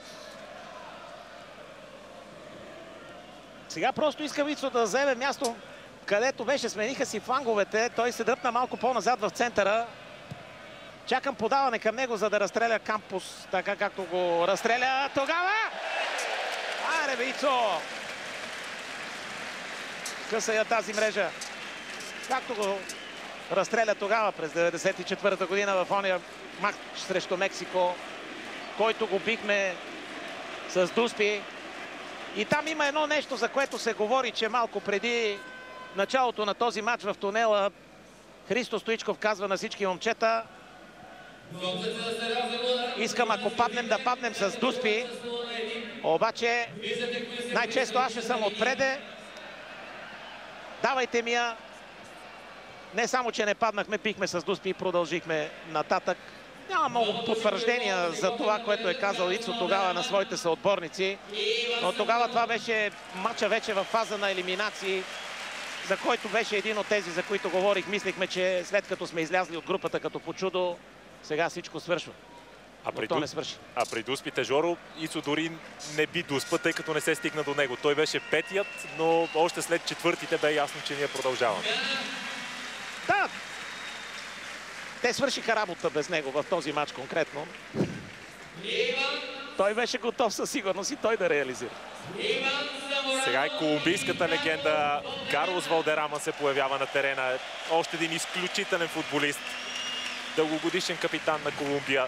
Сега просто иска Вицо да вземе място, където беше, смениха си фланговете. Той се дръпна малко по-назад в центъра. Чакам подаване към него, за да разстреля Кампус, така както го разстреля тогава. Аре, Вицо! Къса я тази мрежа. Както го разстреля тогава през 1994 година в ония матч срещу Мексико, който го бихме с Дуспи. И там има едно нещо, за което се говори, че малко преди началото на този матч в тунела Христо Стоичков казва на всички момчета: искам, ако паднем, да паднем с Дуспи. Обаче най-често аз ще съм отпреде. Давайте ми я. Не само, че не паднахме, пихме с Дуспи и продължихме нататък. Няма много потвърждения за това, което е казал Ицо тогава на своите съотборници. Но тогава това беше матча вече в фаза на елиминации, за който беше един от тези, за които говорих. Мислихме, че след като сме излязли от групата като по чудо, сега всичко свършва. Но то не свърши. А при Дуспите, Жоро, Ицо дори не би Дуспа, тъй като не се стигна до него. Той беше петият, но още след четвъртите бе ясно, че ние продължаваме. Те свършиха работа без него в този матч конкретно. Той беше готов със сигурност и той да реализира. Сега и колумбийската легенда Карлос Валдерама се появява на терена. Още един изключителен футболист. Дългогодишен капитан на Колумбия.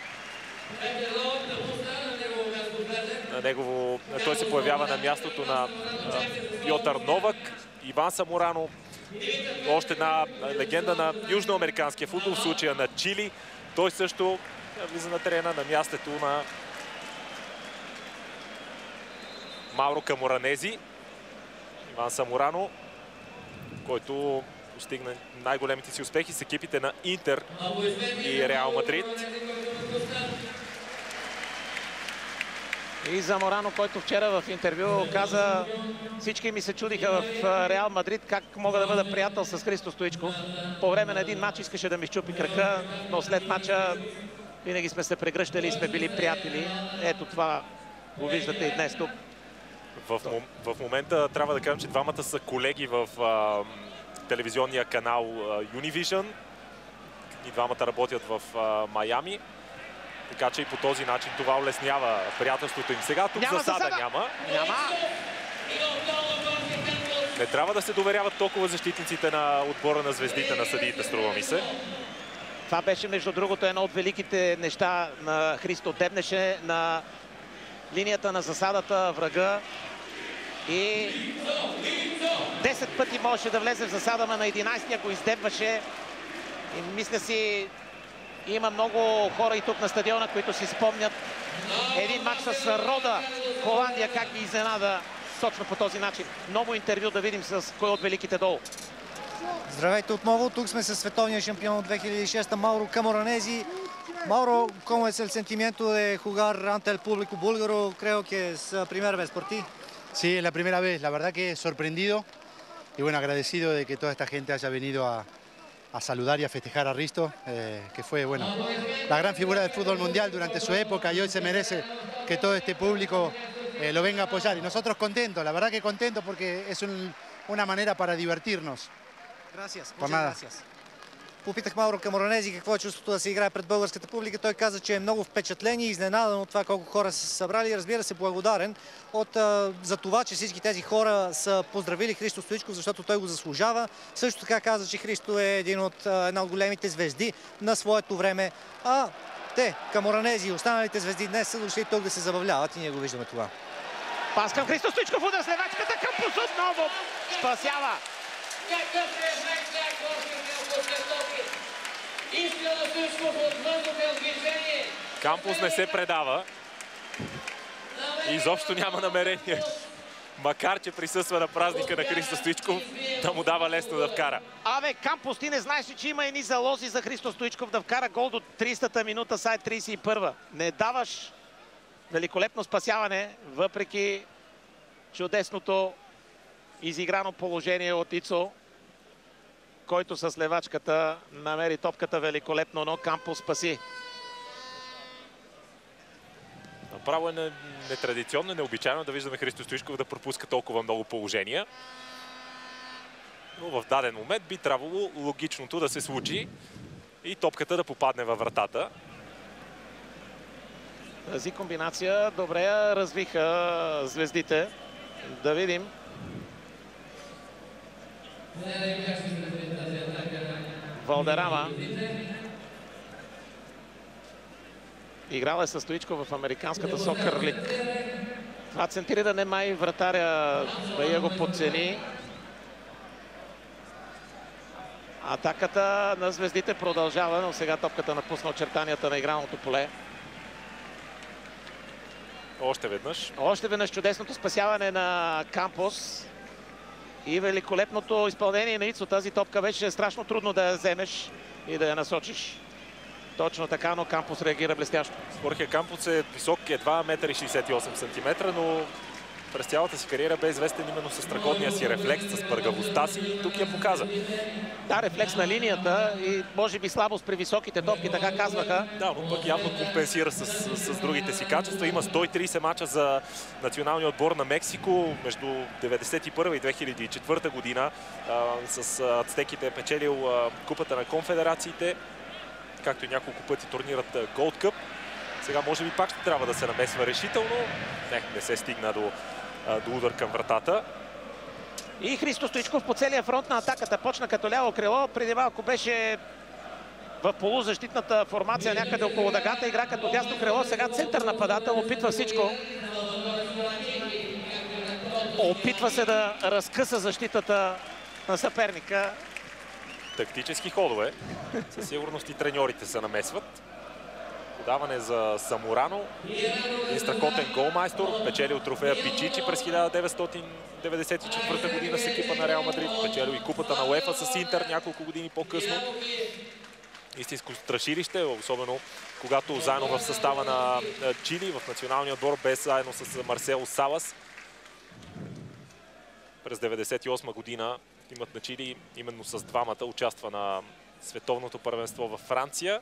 Той се появява на мястото на Пьотър Новак. Иван Саморано. Още една легенда на южноамериканския футбол, в случая на Чили. Той също влиза на терена на мястото на Мауро Каморанези. Иван Саморано, който постигна най-големите си успехи с екипите на Интер и Реал Мадрид. И Заморано, който вчера в интервю каза: всички ми се чудиха в Реал Мадрид как мога да бъда приятел с Христо Стоичков. По време на един матч искаше да ми щупи крака, но след матча винаги сме се прегръщали и сме били приятели. Ето това го виждате и днес тук. В момента трябва да кажем, че двамата са колеги в телевизионния канал Univision. И двамата работят в Майами. Така че и по този начин това улеснява приятелството им. Сега тук засада няма. Не трябва да се доверяват толкова защитниците на отбора на звездите на съдиите, струва ми се. Това беше, между другото, едно от великите неща на Христо. Дебнеше на линията на засадата врага и 10 пъти можеше да влезе в засада, но на 11-я го издебваше. И мисля си, има много хора и тук на стадиона, които си спомнят един матч с Рода, Холандия, как ги изненада точно по този начин. Много интервю да видим с кой от великите долу. Здравейте отново, тук сме с световния шампион от 2006 Мауро Каморанези. Mauro, ¿cómo es el sentimiento de jugar ante el público búlgaro? Creo que es la primera vez por ti. Sí, es la primera vez. La verdad que sorprendido y bueno, agradecido de que toda esta gente haya venido a saludar y a festejar a Risto, que fue bueno, la gran figura del fútbol mundial durante su época y hoy se merece que todo este público lo venga a apoyar. Y nosotros contentos, la verdad que contentos porque es una manera para divertirnos. Gracias. Por nada. Gracias. Попитах Мауро Каморанези какво е чувството да се играе пред българската публика. Той каза, че е много впечатлен и изненадан от това колко хора са се събрали. Разбира се, благодарен за това, че всички тези хора са поздравили Христо Стоичков, защото той го заслужава. Също така каза, че Христо е една от големите звезди на своето време. А те, Каморанези и останалите звезди днес са дошли тук да се забавляват и ние го виждаме това. Пас към Христо Стоичков, удар с левачката, Кампус отново спасява. Кампус не се предава. Изобщо няма намерение, макар че присъства на празника на Христо Стоичков, да му дава лесно да вкара. Абе, Кампус, ти не знаеш ли, че има едни залози за Христо Стоичков да вкара гол до 30-та минута, сега е 31-та. Не даваш великолепно спасяване, въпреки чудесното изиграно положение от Ицо, който с левачката намери топката великолепно, но Кампус спаси. Направо е нетрадиционно, необичайно да виждаме Христо Стоичков да пропуска толкова много положения. Но в даден момент би трябвало логичното да се случи и топката да попадне във вратата. Тази комбинация добре я развиха звездите. Да видим. Валдерама. Играл е със Стоичков в американската Сокър Лиг. Това центриране май вратаря да я го подцени. Атаката на звездите продължава, но сега топката напусна очертанията на игралното поле. Още веднъж. Още веднъж чудесното спасяване на Кампус. И великолепното изпълнение на Ицо. Тази топка беше страшно трудно да я вземеш и да я насочиш. Точно така, но Кампус реагира блестящо. Хорхе Кампус е висок едва 1,68 см, но през цялата си кариера бе известен именно с страхотния си рефлекс, с пъргавостта си и тук я показа. Да, рефлекс на линията и може би слабост при високите топки, така казваха. Да, но пък явно компенсира с другите си качества. Има 130 мача за националния отбор на Мексико между 1991 и 2004 година. С ацтеките е печелил Купата на конфедерациите. както и няколко пъти турнират Gold Cup. Сега може би пак ще трябва да се намесва решително. Не се стигна до удар към вратата. И Христо Стоичков по целия фронт на атаката почна като ляво крило. Преди малко беше в полузащитната формация някъде около дъгата. Игра като дясно крило. Сега център нападател. Опитва всичко. Опитва се да разкъса защитата на съперника. Тактически ходове. Със сигурност и треньорите се намесват. Подаване за Самурано. Един страхотен голмайстор. Печелил трофея Пичичи през 1994 година с екипа на Реал Мадрид. Печелил и купата на УЕФА с Интер няколко години по-късно. Истинско страшилище, особено когато заедно в състава на Чили в националния отбор без заедно с Марсело Салас. През 1998 година имат на Чили именно с двамата участва на световното първенство във Франция.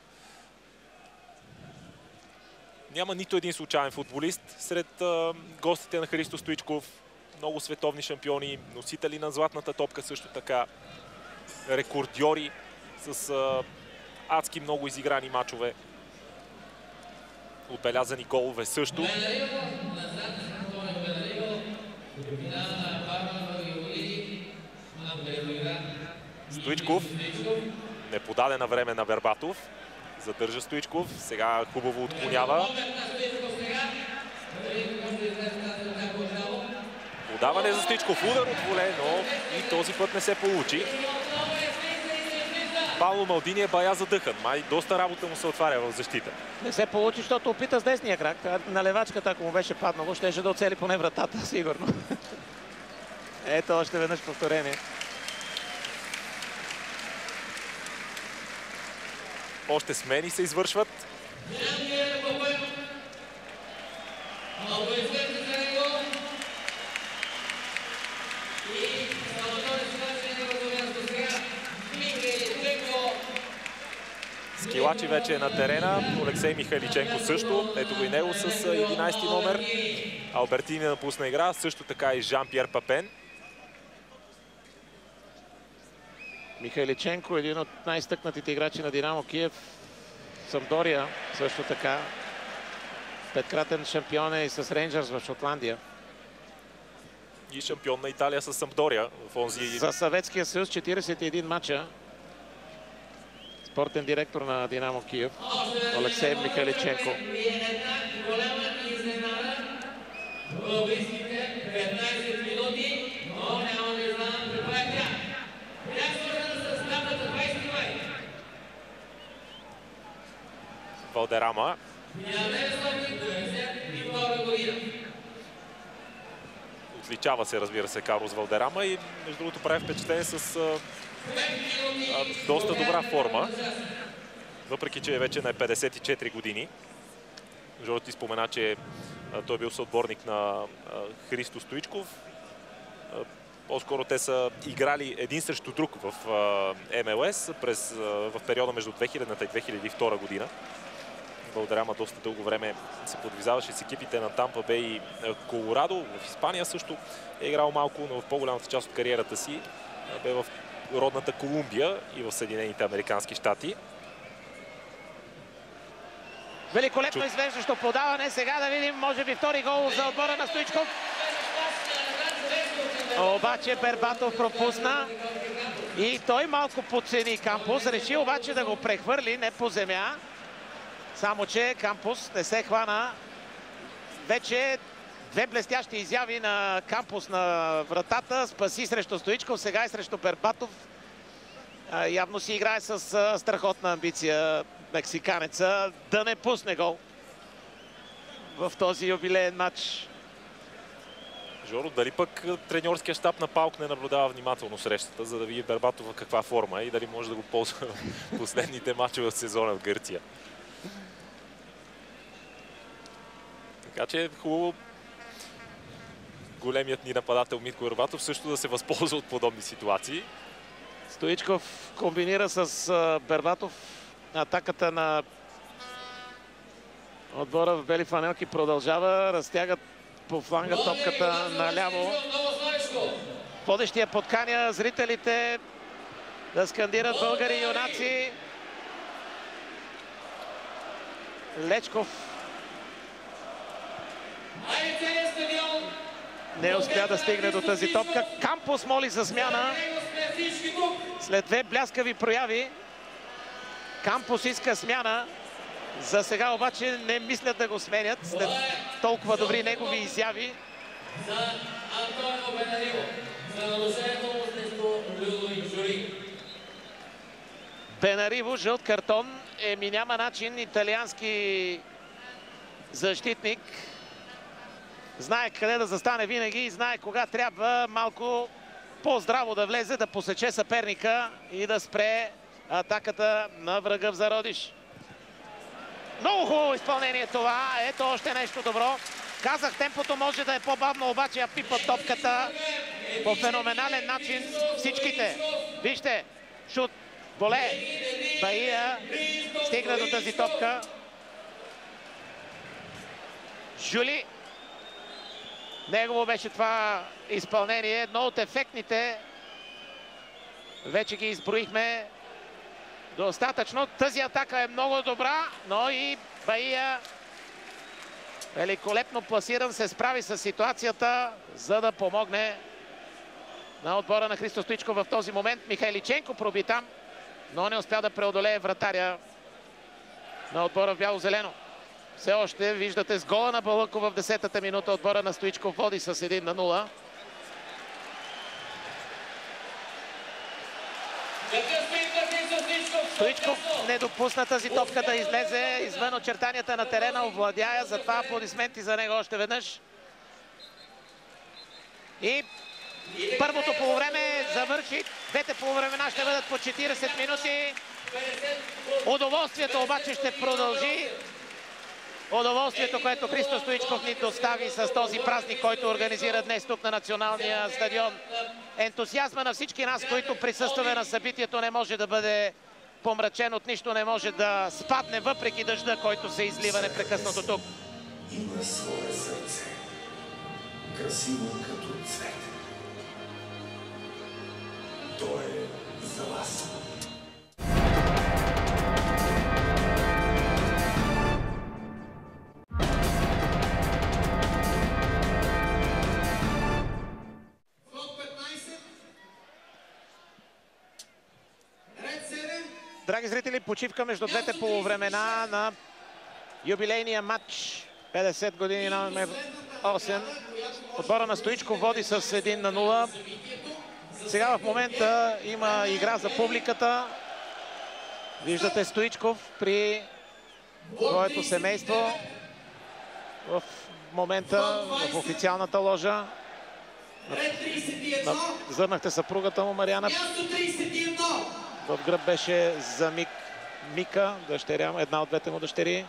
Няма нито един случайен футболист сред гостите на Христо Стоичков. Много световни шампиони, носители на златната топка също така. Рекордьори с адски много изиграни мачове. Отбелязани голове също. Стоичков не подаде на време на Бербатов. Задържа Стоичков. Сега хубаво отклонява. Подаване за Стоичков. Удар от воле, но и този път не се получи. Пауло Малдини е бая задъхан. Май доста работа му се отваря в защита. Не се получи, защото опита с десния крак. На левачката, ако му беше паднало, щеше да оцели поне вратата, сигурно. Ето още веднъж повторение. Още смени се извършват. Скилачи вече е на терена. Олексей Михайличенко също. Ето го и него с 11 номер. Албертини напусна игра. Също така и Жан-Пьер Папен. Михайличенко, един от най-стъкнатите играчи на Динамо Киев. Самдория също така. Петкратен шампион е и с Рейнджърс в Шотландия. И шампион на Италия с Самдория. За Съветския съюз 41 мача. Спортен директор на Динамо Киев. Олексей Михайличенко. Валдерама. Отличава се, разбира се, Карлос Валдерама и между другото прави впечатление с доста добра форма. Въпреки че вече на 54 години. Между другото ти спомена, че той бил съотборник на Христо Стоичков. По-скоро те са играли един срещу друг в МЛС в периода между 2000-та и 2002 година. Валдерама доста дълго време се подвизаваше с екипите на Тампа Бей и Колорадо. В Испания също е играл малко, но в по-голямата част от кариерата си бе в родната Колумбия и в Съединените американски щати. Великолепно извеждащо подаване. Сега да видим, може би втори гол за отбора на Стоичков. Обаче Бербатов пропусна и той малко подцени Кампус. Реши обаче да го прехвърли, не по земя. Само че Кампус не се хвана. Вече две блестящи изяви на Кампус на вратата. Спаси срещу Стоичков, сега и срещу Бербатов. Явно си играе с страхотна амбиция мексиканеца да не пусне гол в този юбилеен матч. Жоро, дали пък треньорския щаб на Паук не наблюдава внимателно срещата, за да види Бербатов в каква форма и дали може да го ползва в последните матчове от сезона в Гърция. Така че е хубаво големият ни нападател Митко Бербатов също да се възползва от подобни ситуации. Стоичков комбинира с Бербатов. Атаката на отбора в бели фанелки продължава. Разтягат по фланга топката наляво. Водещия подканя зрителите да скандират българи юнаци. Лечков не успя да стигне до тази топка. Кампус моли за смяна. След две бляскави прояви Кампус иска смяна. За сега обаче не мислят да го сменят след толкова добри негови изяви. Бенариво, жълт картон. Няма начин. Италиански защитник знае къде да застане винаги и знае кога трябва малко по-здраво да влезе, да посече съперника и да спре атаката на врага в зародиш. Много хубаво изпълнение това. Ето още нещо добро. Казах, темпото може да е по-бавно, обаче пипат топката по феноменален начин всичките. Вижте, шут, боле. Баия стигна до тази топка. Жули. Негово беше това изпълнение. Едно от ефектните. Вече ги изброихме достатъчно. Тази атака е много добра, но и Баия великолепно пласиран се справи с ситуацията, за да помогне на отбора на Христо Стоичков в този момент. Михайличенко проби там, но не успя да преодолее вратаря на отбора в бяло-зелено. Все още виждате с гола на Балъков в 10-та минута отбора на Стоичков води с 1-0. Стоичков не допусна тази топка да излезе извън очертанията на терена, овладя, затова аплодисменти за него още веднъж. И първото полувреме завърши. Двете полувремена ще бъдат по 40 минути. Удоволствието обаче ще продължи. Удоволствието, което Христо Стоичков ни достави с този празник, който организира днес тук на Националния стадион. Ентусиазма на всички нас, които присъстваме на събитието, не може да бъде помрачен от нищо, не може да спадне въпреки дъжда, който се излива непрекъснато тук. Има свое сърце, красиво като цвет. То е за вас. Драги зрители, почивка между двете полувремена на юбилейния матч 50 години номер 8. Отбора на Стоичков води с 1-0. Сега в момента има игра за публиката. Виждате Стоичков при своето семейство в момента в официалната ложа. Зърнахте съпругата му Мариана. В гръб беше за Мика, дъщеря, една от двете му дъщери.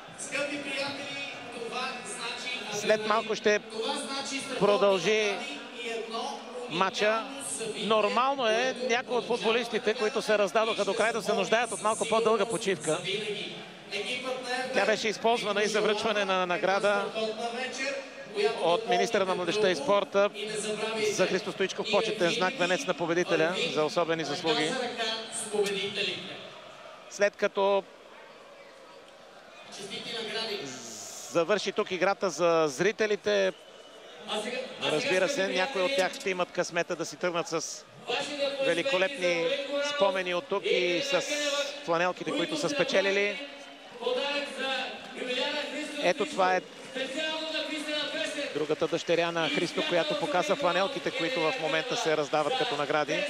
След малко ще продължи матча. Нормално е някои от футболистите, които се раздадоха до край, да се нуждаят от малко по-дълга почивка. Тя беше използвана и за връчване на награда от министъра на младежта и спорта за Христо Стоичков почетен знак венец на победителя за особени заслуги. След като завърши тук играта за зрителите, разбира се, някои от тях ще имат късмета да си тръгнат с великолепни спомени от тук и с фланелките, които са спечелили. Ето това е другата дъщеря на Христо, която показва фланелките, които в момента се раздават като награди.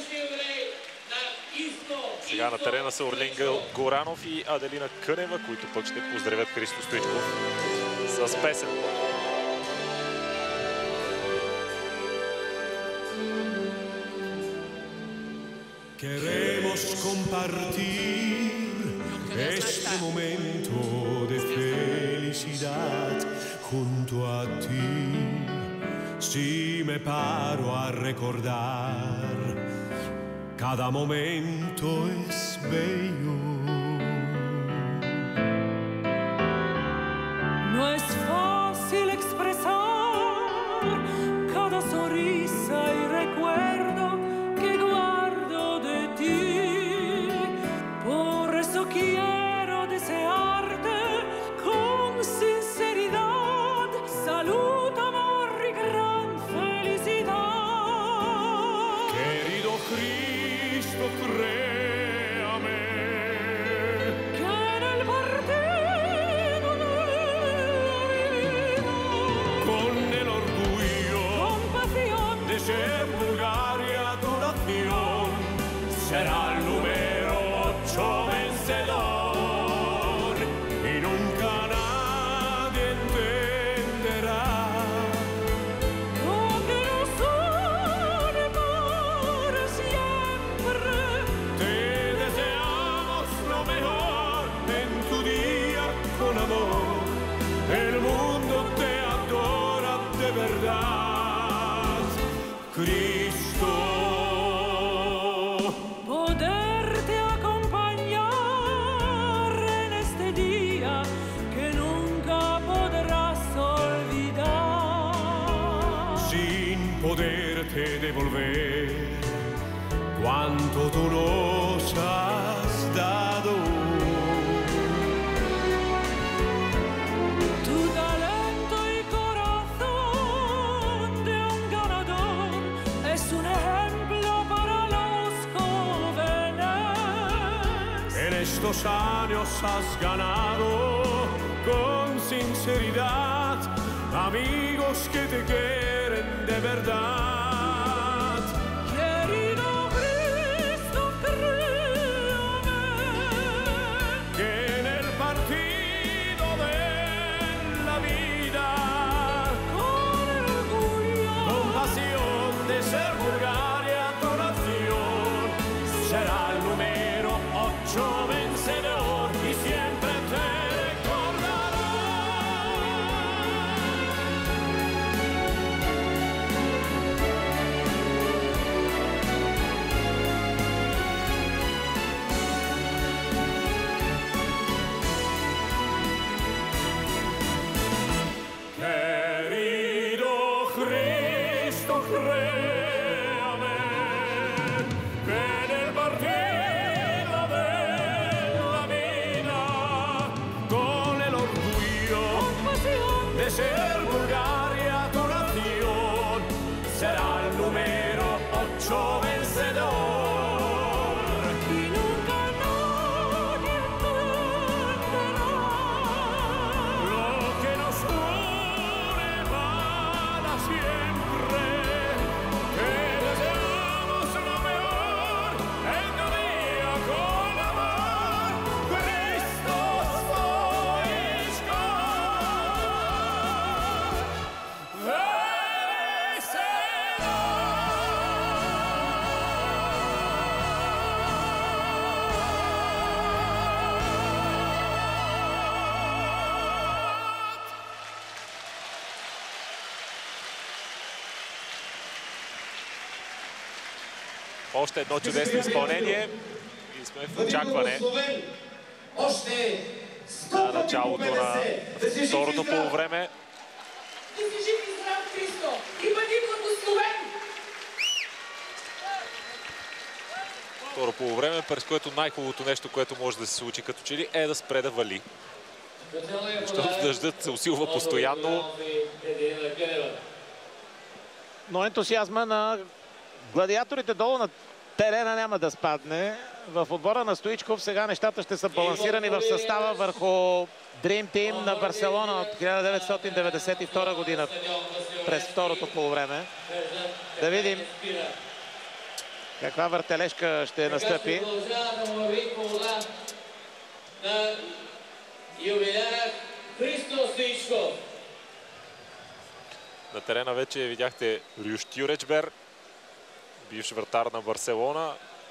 Сега на терена са Орлин Горанов и Аделина Кънева, които пък ще поздравят Христо Стоичков с песен. Queremos compartir este momento de felicidad junto a ti. Si me paro a recordar, cada momento es bello. No es fácil expresar cada sonrisa y recuerdo que guardo de ti. Por eso quiero desearte Cristo, créame. Que en el partido de la vida, Con el orgullo con pasión, de ser Bulgaria tu nación, será el número 8 vencedor y nunca nadie entenderá lo que nos une por siempre. te deseamos lo mejor en tu día con amor. El mundo te adora de verdad, Cristo. Poderte acompañar en este día que nunca podrás olvidar. Sin poderte devolver cuanto tú nos has dado. Tu talento y corazón de un ganador es un ejemplo para los jóvenes. En estos años has ganado con sinceridad amigos que te quieren de verdad. Querido Cristo, créame Que en el partido de la vida, con el orgullo, con pasión de ser Bulgaria tu nación, será el número 8 vencedor y siempre te recordará. Querido Cristo, créame, que en el partido de la vida, con el orgullo con pasión, de ser Bulgaria tu nación, será el número 8 vencedor. y nunca nadie entenderá Lo que nos une para siempre, te deseamos lo mejor en tu día con amor, Cristo Stoichkov, Още едно чудесно изпълнение и сме в очакване на началото на второто полувреме. Да си жив и здрав, Христо, и бъди благословен! Второ полувреме, през което най-хубавото нещо, което може да се случи като че ли, е да спре да вали. Защото дъждът се усилва постоянно. Но ентусиазма на гладиаторите долу на терена няма да спадне. В отбора на Стоичков сега нещата ще са балансирани в състава върху Dream Team на Барселона от 1992 година през второто полувреме. Да видим каква въртележка ще настъпи. На терена вече видяхте Рюш Тюречбер, бивш вратар на Барселона.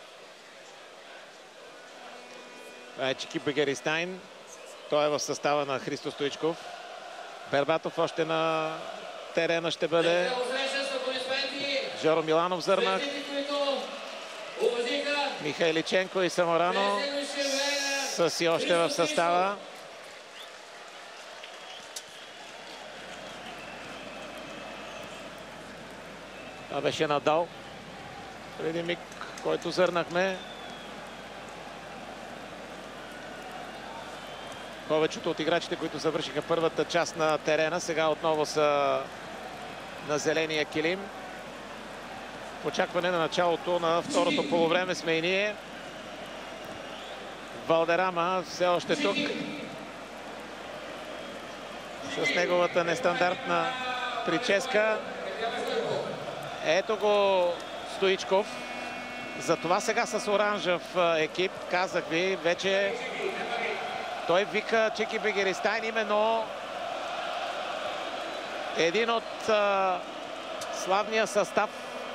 Това е Чики Бегеристайн. Той е в състава на Христо Стоичков. Бербатов още на терена ще бъде. Жоро Миланов Зърнах. Михайличенко и Саморано са си още в състава. Това беше Надал. Преди миг, който зърнахме. Повечето от играчите, които завършиха първата част на терена, сега отново са на зеления килим. В очакване на началото на второто полувреме сме и ние. Валдерама все още тук. С неговата нестандартна прическа. Ето го Стоичков. Затова сега с оранжев екип, казах ви, вече той вика Чики Бегеристайн, именно един от славния състав.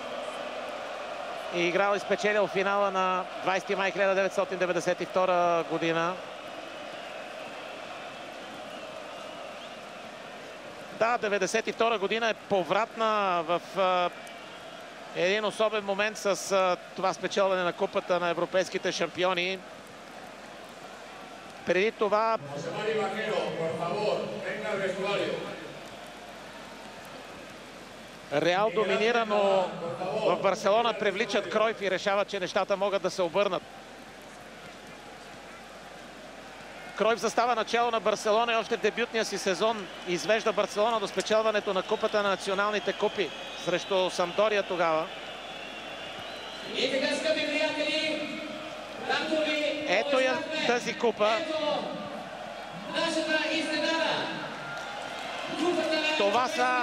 И играл и спечелил финала на 20 май 1992 година. Да, 1992 година е повратна в един особен момент с това спечелване на купата на европейските шампиони. Преди това Реал доминира, но в Барселона привличат Кройф и решават, че нещата могат да се обърнат. Кройф застава начало на Барселона и още в дебютния си сезон извежда Барселона до спечелването на купата на националните купи срещу Самдория тогава. И така, скъпи приятели, ето я тази купа. нашата изненада. Това са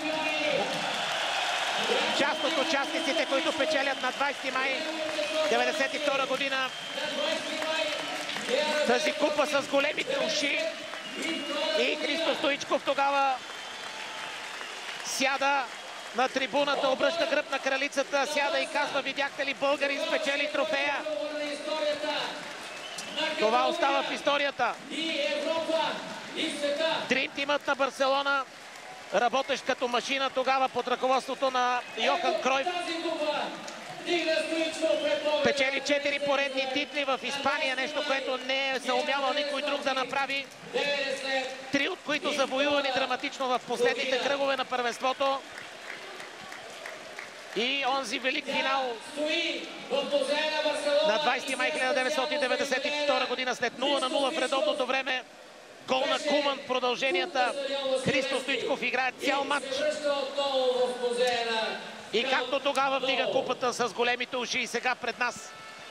част от участниците, които печелят на 20 май 1992 година. Тази купа с големите уши. И Христо Стоичков тогава сяда на трибуната, обръща гръб на кралицата, сяда и казва: видяхте ли, българин спечели трофея. Това остава в историята. Дрим тимът на Барселона, работещ като машина тогава под ръководството на Йохан Кройф, печели 4 поредни титли в Испания, нещо, което не е съумявал никой друг да направи. 3 от които завоювани драматично в последните кръгове на първенството. И онзи велик финал на 20 май 1992 година след 0-0 в редовното време. Гол на Куман в продълженията. Христо Стоичков играе цял матч. И както тогава вдига купата с големите уши и сега пред нас.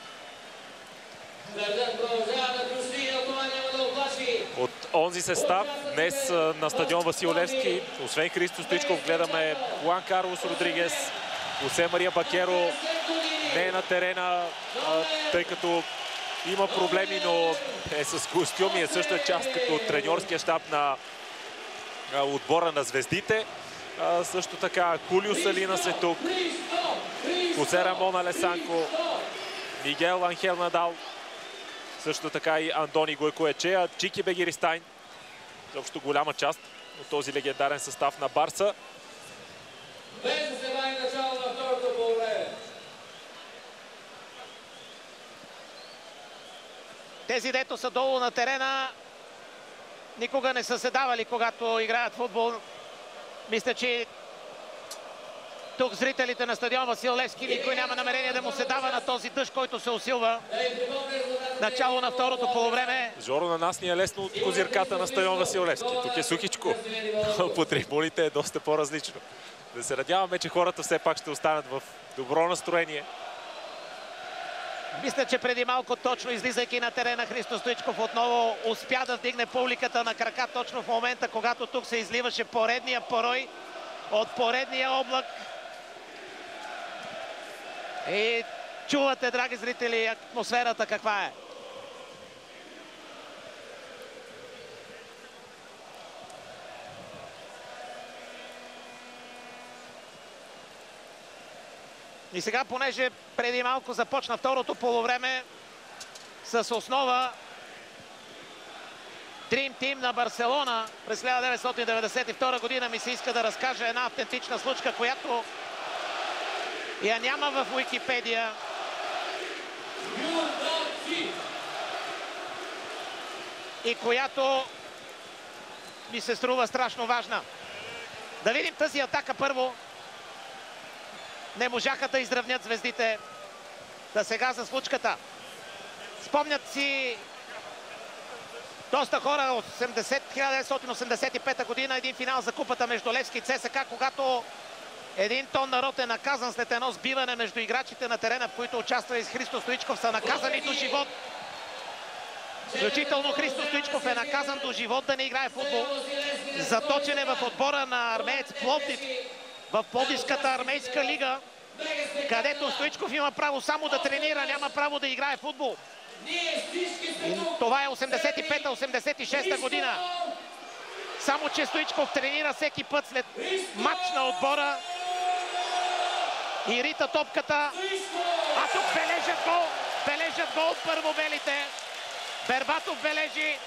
От онзи състав днес на стадион Васил Левски, освен Христо Стоичков, гледаме Хуан Карлос Родригес, Хосе Мария Бакеро не е на терена, тъй като има проблеми, но е с костюми, е също част като треньорския щаб на отбора на звездите. Също така Хулио Салинас е тук, Хосе Рамон Алесанко, Мигел Анхел Надал, също така и Андони Гойкоечея, Чики Бегеристайн, също голяма част от този легендарен състав на Барса. Тези, дето са долу на терена, никога не са седавали, когато играят футбол. Мисля, че тук зрителите на стадион Васил Левски никой няма намерение да му се дава на този дъжд, който се усилва. Начало на второто полувреме. Жоро, на нас ни е лесно от козирката на стадион Васил Левски. Тук е сухичко. По трибуните е доста по-различно. Да се надяваме, че хората все пак ще останат в добро настроение. Мисля, че преди малко, точно излизайки на терена, Христо Стоичков отново успя да вдигне публиката на крака точно в момента, когато тук се изливаше поредния порой от поредния облак. И чувате, драги зрители, атмосферата каква е. И сега, понеже преди малко започна второто полувреме с основа Dream Team на Барселона през 1992 година, ми се иска да разкажа една автентична случка, която я няма в Уикипедия. И която ми се струва страшно важна. Да видим тази атака първо. Не можаха да изравнят звездите. Да сега за случката. Спомнят си доста хора от 1985 година един финал за купата между Левски и ЦСКА, когато Един тон народ е наказан след едно сбиване между играчите на терена, в които участва и Христо Стоичков, са наказани до живот. Включително Христо Стоичков е наказан до живот да не играе футбол. Заточен е в отбора на Армеец Пловдив, в Пловдивската армейска лига, където Стоичков има право само да тренира, няма право да играе футбол. И това е 85-86 година. Само че Стоичков тренира всеки път след матч на отбора и рита топката. А тук бележат гол. Бележат гол първо белите. Бербатов бележи.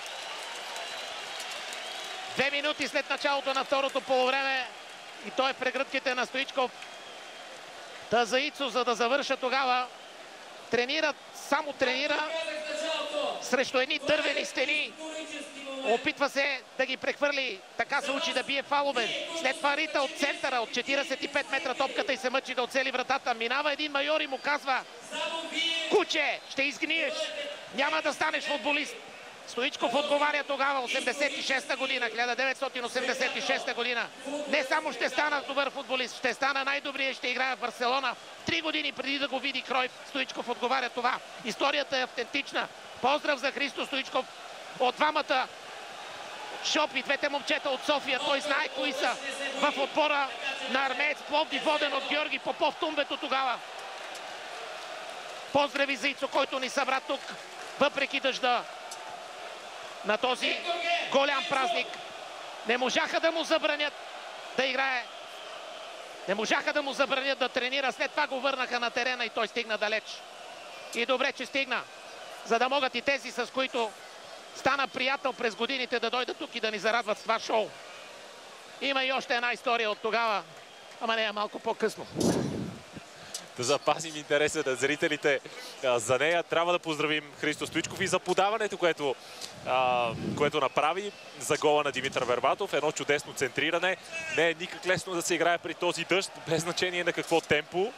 2 минути след началото на второто полувреме. И той е в прегръдките на Стоичков. Та за Ицо, за да завърша тогава, тренира, само тренира срещу едни дървени стени. Опитва се да ги прехвърли, така се учи да бие фалове. След това рита от центъра, от 45 метра топката и се мъчи да оцели вратата. Минава един майор и му казва: куче, ще изгниеш, няма да станеш футболист. Стоичков отговаря тогава, 86-та година, 1986 година. Не само ще стана добър футболист, ще стана най-добрия, ще играя в Барселона. 3 години преди да го види Кройф, Стоичков отговаря това. Историята е автентична. Поздрав за Христо Стоичков от двамата шопи, двете момчета от София. Той знае кои са в отбора на Армеец Пловдив, воден от Георги Попов, Тумбето тогава. Поздрави за Ицо, който ни събра тук, въпреки дъжда, на този голям празник. Не можаха да му забранят да играе. Не можаха да му забранят да тренира. След това го върнаха на терена и той стигна далеч. И добре, че стигна. За да могат и тези, с които стана приятел през годините, да дойдат тук и да ни зарадват с това шоу. Има и още една история от тогава, ама не е малко по-късно. Да запазим интереса на зрителите за нея. Трябва да поздравим Христо Стоичков и за подаването, което направи за гола на Димитър Бербатов. Едно чудесно центриране. Не е никак лесно да се играе при този дъжд, без значение на какво темпо.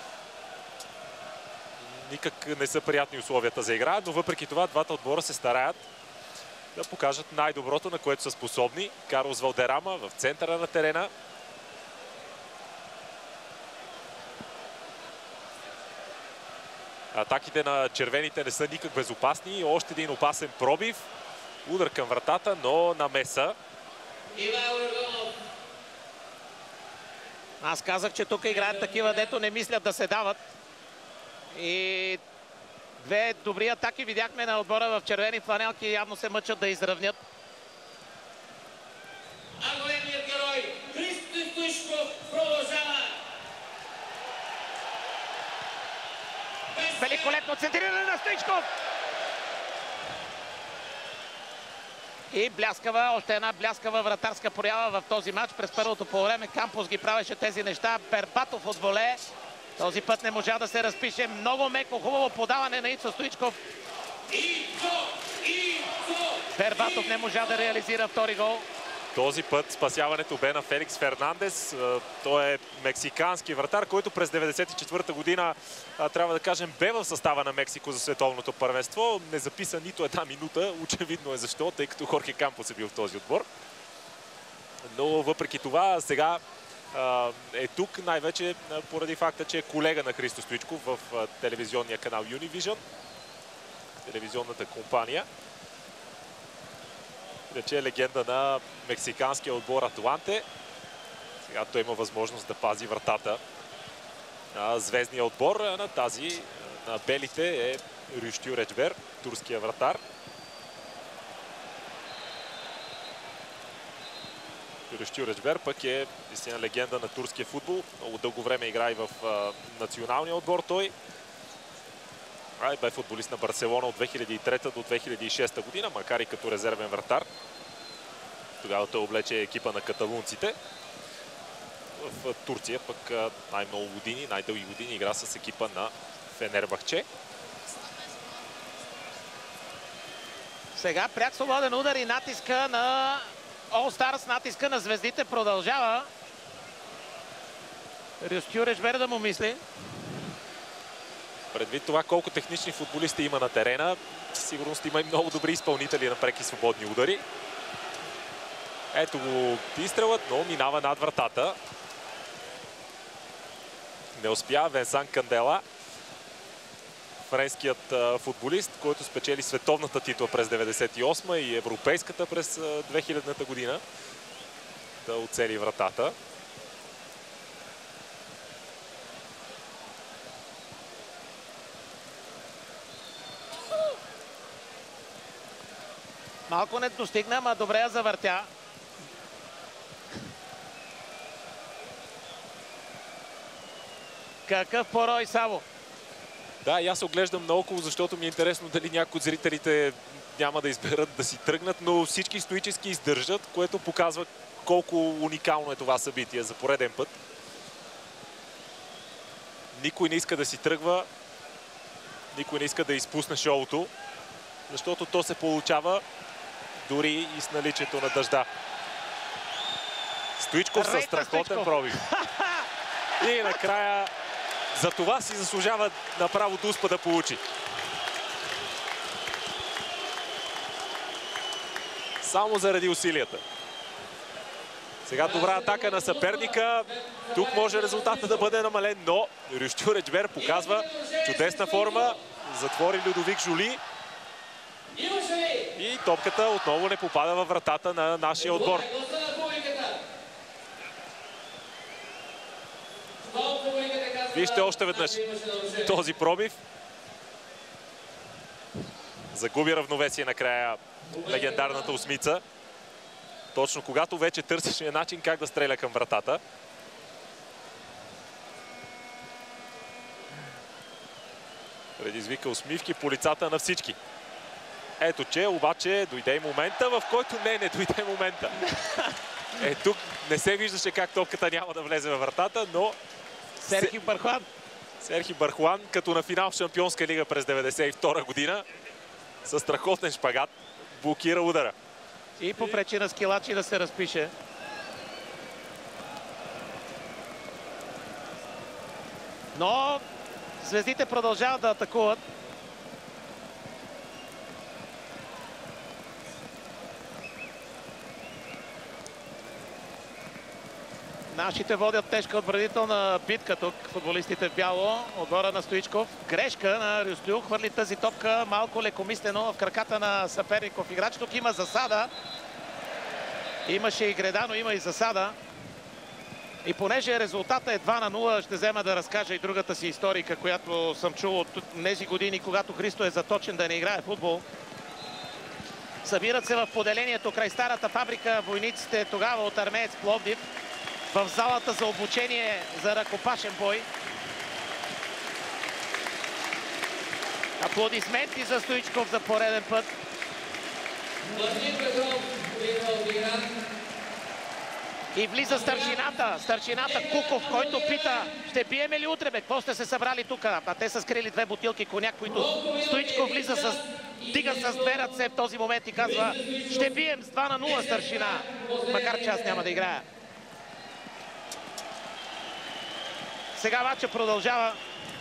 Никак не са приятни условията за игра, но въпреки това двата отбора се стараят да покажат най-доброто, на което са способни. Карлос Валдерама в центъра на терена. Атаките на червените не са никак безопасни. Още един опасен пробив. Удар към вратата, но намеса. Аз казах, че тук играят такива, дето не мислят да се дават. И две добри атаки видяхме на отбора в червени фланелки. Явно се мъчат да изравнят. А големият герой Христо Стоичков продължава. Великолепно центриране на Стоичков. И бляскава, още една бляскава вратарска проява в този матч. През първото полувреме Кампус ги правеше тези неща. Бербатов от воле. Този път не можа да се разпише. Много меко, хубаво подаване на Ицо Стоичков. Бербатов не можа да реализира втори гол. Този път спасяването бе на Феликс Фернандес. Той е мексикански вратар, който през 1994 година, трябва да кажем, бе в състава на Мексико за световното първенство. Не записа нито една минута. Очевидно е защо, тъй като Хорхе Кампус е бил в този отбор. Но въпреки това, сега е тук най-вече поради факта, че е колега на Христо Стоичков в телевизионния канал Univision, телевизионната компания. Рече е легенда на мексиканския отбор Атланте. Сега той има възможност да пази вратата на звездния отбор. На тази, на белите, е Рюштю Речбер, турския вратар. Рюштю Речбер пък е истина легенда на турския футбол. Много дълго време играе в националния отбор той. Бе футболист на Барселона от 2003 до 2006 година, макар и като резервен вратар. Тогава той облече екипа на каталунците. В Турция пък най-много години, най-дълги години игра с екипа на Фенербахче. Сега пряк свободен удар и натиска на All Stars, натиска на звездите продължава. Рюстю Речбер да му мисли. Предвид това колко технични футболисти има на терена, със сигурност има и много добри изпълнители на преки свободни удари. Ето го изстрелът, но минава над вратата. Не успя. Венсан Кандела, френският футболист, който спечели световната титла през 1998 и европейската през 2000-та година, да оцели вратата. Малко не достигна, ама добре я завъртя. Какъв порой, Саво? Да, и аз оглеждам наоколо, защото ми е интересно дали някои от зрителите няма да изберат да си тръгнат, но всички стоически издържат, което показва колко уникално е това събитие за пореден път. Никой не иска да си тръгва, никой не иска да изпусне шоуто, защото то се получава дори и с наличието на дъжда. Стоичков със страхотен пробив. И накрая за това си заслужава направо Дуспа да получи. Само заради усилията. Сега добра атака на съперника. Тук може резултатът да бъде намален, но Рюстю Реджбер показва чудесна форма. Затвори Людовик Жули. И топката отново не попада във вратата на нашия отбор. Вижте още веднъж този пробив. Загуби равновесие накрая легендарната осмица. Точно когато вече търсеше начин как да стреля към вратата. Предизвика усмивки по лицата на всички. Ето че, обаче, дойде и момента, в който не дойде момента. Тук не се виждаше как топката няма да влезе във вратата, но Серхи Бархуан. Серхи Бархуан, като на финал в Шампионска лига през 1992 година, със страхотен шпагат, блокира удара. И попречи на Скилачи да се разпише. Но звездите продължават да атакуват. Нашите водят тежка отбранителна битка тук, футболистите в бяло, отбора на Стоичков. Грешка на Рюстю, хвърли тази топка малко лекомислено в краката на съперников играч. Тук има засада. Имаше и греда, но има и засада. И понеже резултата е 2-0, ще взема да разкажа и другата си историка, която съм чул от тези години, когато Христо е заточен да не играе футбол. Събират се в поделението край старата фабрика войниците тогава от Армеец Пловдив, в залата за обучение за ръкопашен бой. Аплодисменти за Стоичков за пореден път. И влиза старшината Куков, който пита: ще биеме ли утре, бе? Какво сте се събрали тук? А те са скрили две бутилки коняк, които Стоичков дига с две ръце в този момент и казва: ще бием с 2-0, старшина, макар че аз няма да играя. Сега матча продължава.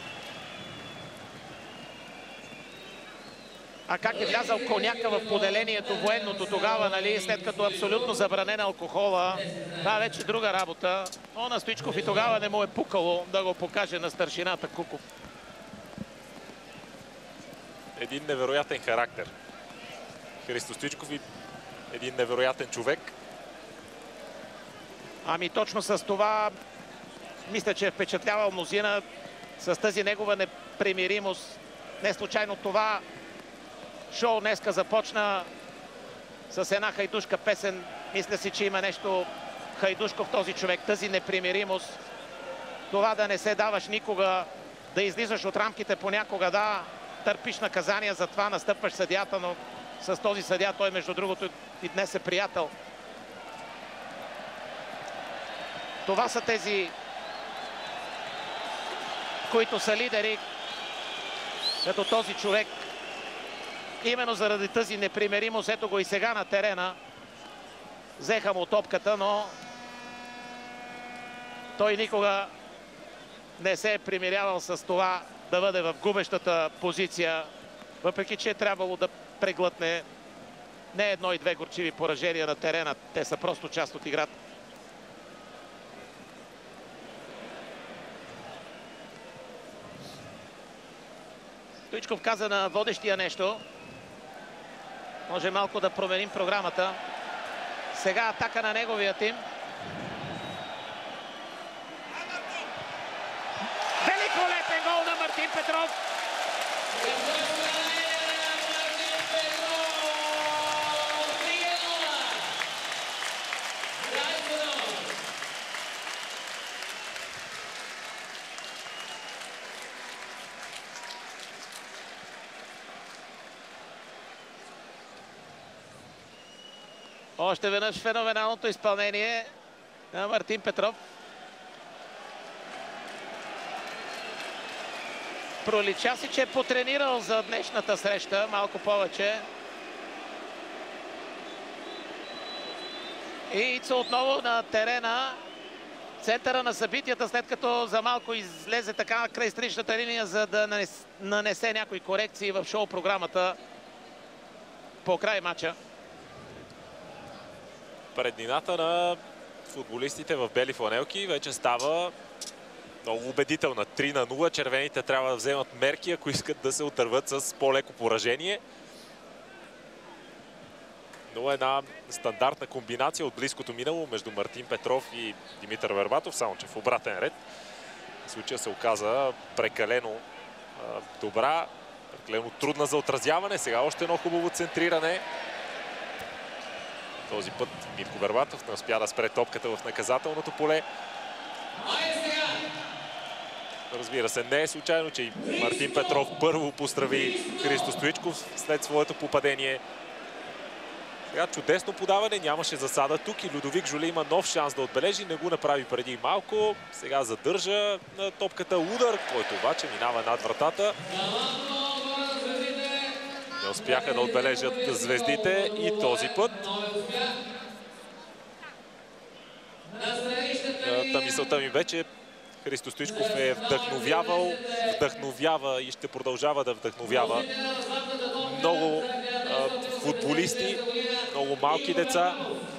А как е влязал коняка в поделението военното тогава, нали, след като абсолютно забранен алкохола. Това е вече друга работа. Но на Стоичков и тогава не му е пукало да го покаже на старшината Куков. Един невероятен характер. Христо Стоичков и един невероятен човек. Ами точно с това мисля, че е впечатлявал мнозина с тази негова непримиримост. Не случайно това шоу днеска започна с една хайдушка песен. Мисля си, че има нещо хайдушко в този човек. Тази непримиримост. Това да не се даваш никога, да излизаш от рамките понякога, да, търпиш наказания, за това настъпваш съдията, но с този съдия той, между другото, и днес е приятел. Това са тези, които са лидери, като този човек. Именно заради тази непримиримост, ето го и сега на терена. Взеха му топката, но той никога не се е примирявал с това да бъде в губещата позиция, въпреки че е трябвало да преглътне не едно и две горчиви поражения на терена. Те са просто част от играта. Стоичков каза на водещия нещо. Може малко да променим програмата. Сега атака на неговия тим. Великолепен гол на Мартин Петров. Още веднъж феноменалното изпълнение на Мартин Петров. Пролича си, че е потренирал за днешната среща малко повече. И Ицо отново на терена. Центъра на събитията, след като за малко излезе така край страничната линия, за да нанесе някои корекции в шоу-програмата по край матча. Преднината на футболистите в бели фланелки вече става много убедителна. 3-0. Червените трябва да вземат мерки, ако искат да се отърват с по-леко поражение. Но една стандартна комбинация от близкото минало между Мартин Петров и Димитър Вербатов, само че в обратен ред. В случая се оказа прекалено добра, прекалено трудна за отразяване. Сега още едно хубаво центриране. Този път Митко Вербатов не успя да спре топката в наказателното поле. Разбира се, не е случайно, че и Мартин Петров първо поздрави Христо Стоичков след своето попадение. Сега чудесно подаване, нямаше засада тук и Людовик Жоли има нов шанс да отбележи. Не го направи преди малко. Сега задържа на топката удар, който обаче минава над вратата. Не успяха да отбележат звездите и този път. Мисълта ми бе, че Христо Стоичков е вдъхновявал, вдъхновява и ще продължава да вдъхновява много футболисти, много малки деца.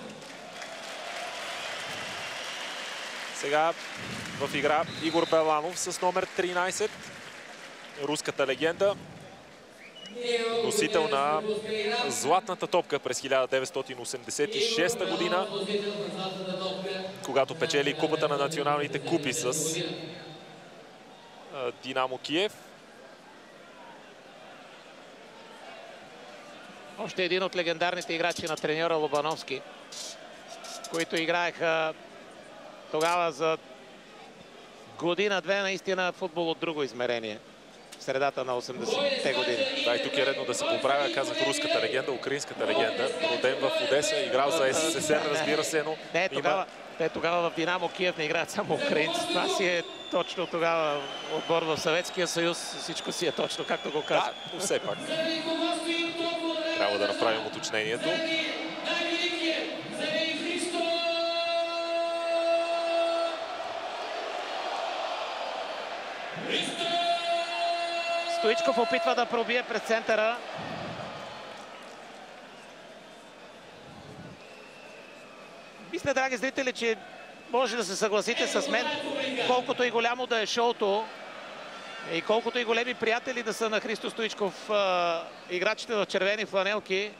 Сега в игра Игор Беланов с номер 13, руската легенда. Носител на златната топка през 1986 година, когато печели купата на националните купи с Динамо Киев. Още един от легендарните играчи на треньора Лобановски, които играеха тогава за година-две наистина футбол от друго измерение. В средата на 80-те години. Да, и тук е редно да се поправя, казах руската легенда, украинската легенда. Роден в Одеса, играл за СССР, разбира се, но... Не, тогава в Динамо Киев не играят само украинци. Това си е точно тогава отбор в Съветския съюз. Всичко си е точно, както го казах. Да, но все пак. Трябва да направим уточнението. Стоичков опитва да пробие през центъра. Мисля, драги зрители, че може да се съгласите с мен, колкото и голямо да е шоуто и колкото и големи приятели да са на Христо Стоичков играчите в червени фланелки,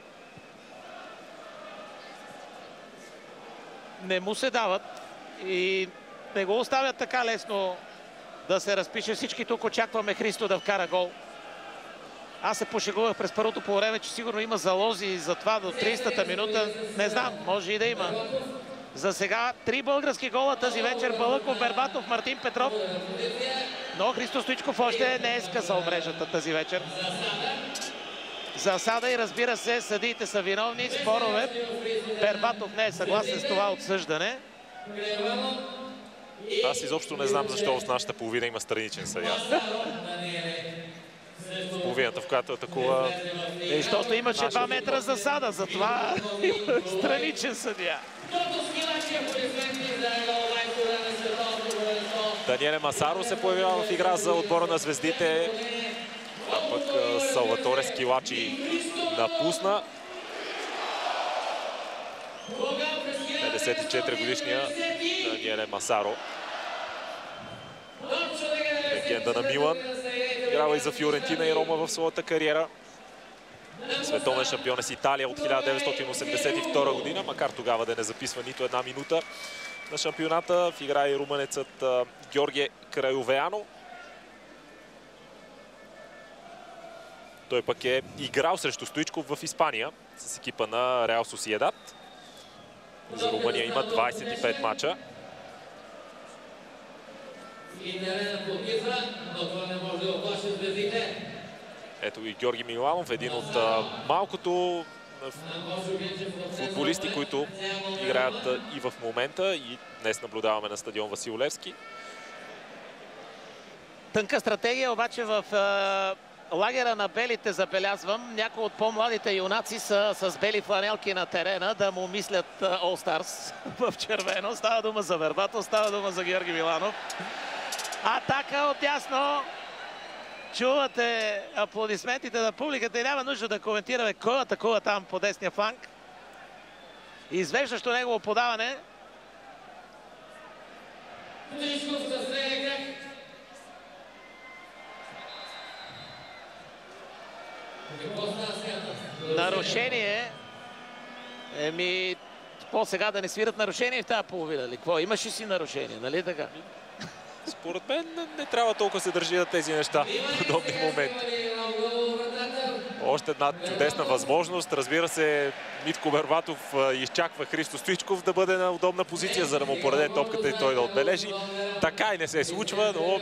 не му се дават и не го оставят така лесно да се разпише. Всички тук очакваме Христо да вкара гол. Аз се пошегувах през първото по време, че сигурно има залози за това до 30-та минута. Не знам, може и да има. За сега 3 български гола тази вечер. Балъков, Бербатов, Мартин Петров. Но Христо Стоичков още не е скъсал мрежата тази вечер. Засада и разбира се, съдиите са виновни. Спорове. Бербатов не е съгласен с това отсъждане. Аз изобщо не знам защо в нашата половина има страничен съдия. Половината, в която атакува... Защото имаше 2 метра засада, затова има страничен съдия. Даниеле Масаро се появява в игра за отбора на звездите. А пък Салваторе Скилачи напусна. 54 годишния Даниеле Масаро. легенда на Милан. Играва и за Фиорентина и Рома в своята кариера. Световен шампион е с Италия от 1982 година, макар тогава да не записва нито една минута на шампионата. В игра и румънецът Георге Крайовеано. Той пък е играл срещу Стоичков в Испания с екипа на Реал Сосиедад. За Румъния има 25 мача. Ето и Георги Миланов, един от малкото футболисти, които играят и в момента, и днес наблюдаваме на стадион Васил Левски. Тънка стратегия, обаче в лагера на белите забелязвам. Някои от по-младите юнаци са с бели фланелки на терена да му мислят All Stars в червено. Става дума за Вербатов, става дума за Георги Миланов. Атака отдясно. Чувате аплодисментите на публиката и няма нужда да коментираме кой атакува там по десния фланг. Извеждащо негово подаване. Нарушение. По-сега да не свират нарушение в тази половина. Какво? Имаш ли си нарушение, нали така? Според мен не трябва толкова се държи на тези неща в подобни моменти. Още една чудесна възможност. Разбира се, Митко Вербатов изчаква Христо Стоичков да бъде на удобна позиция, за да му подаде топката и той да отбележи. Така и не се случва, но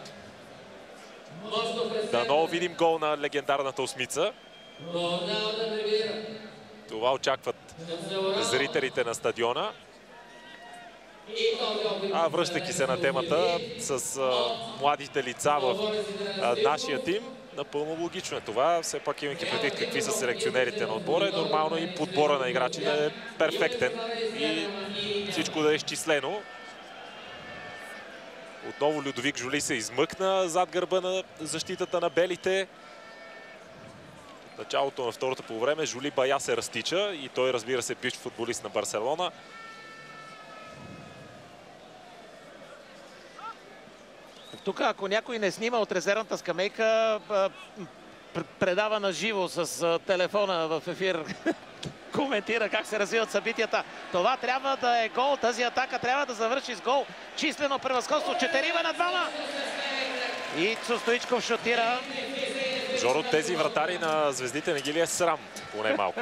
дано видим гол на легендарната осмица. Това очакват зрителите на стадиона. Връщайки се на темата с младите лица в нашия тим, напълно логично е това. Все пак имайки предвид какви са селекционерите на отбора, е нормално и подбора на играчи да е перфектен и всичко да е изчислено. Отново Людовик Жоли се измъкна зад гърба на защитата на белите. В началото на второто полувреме Жоли бая се разтича и той, разбира се, бивш футболист на Барселона. Тук, ако някой не снима от резервната скамейка, предава на живо с телефона в ефир, коментира как се развиват събитията. Това трябва да е гол. Тази атака трябва да завърши с гол. Числено превъзходство. 4-2. И Стоичков шотира. Жоро, тези вратари на звездите не ги ли е срам? Поне малко.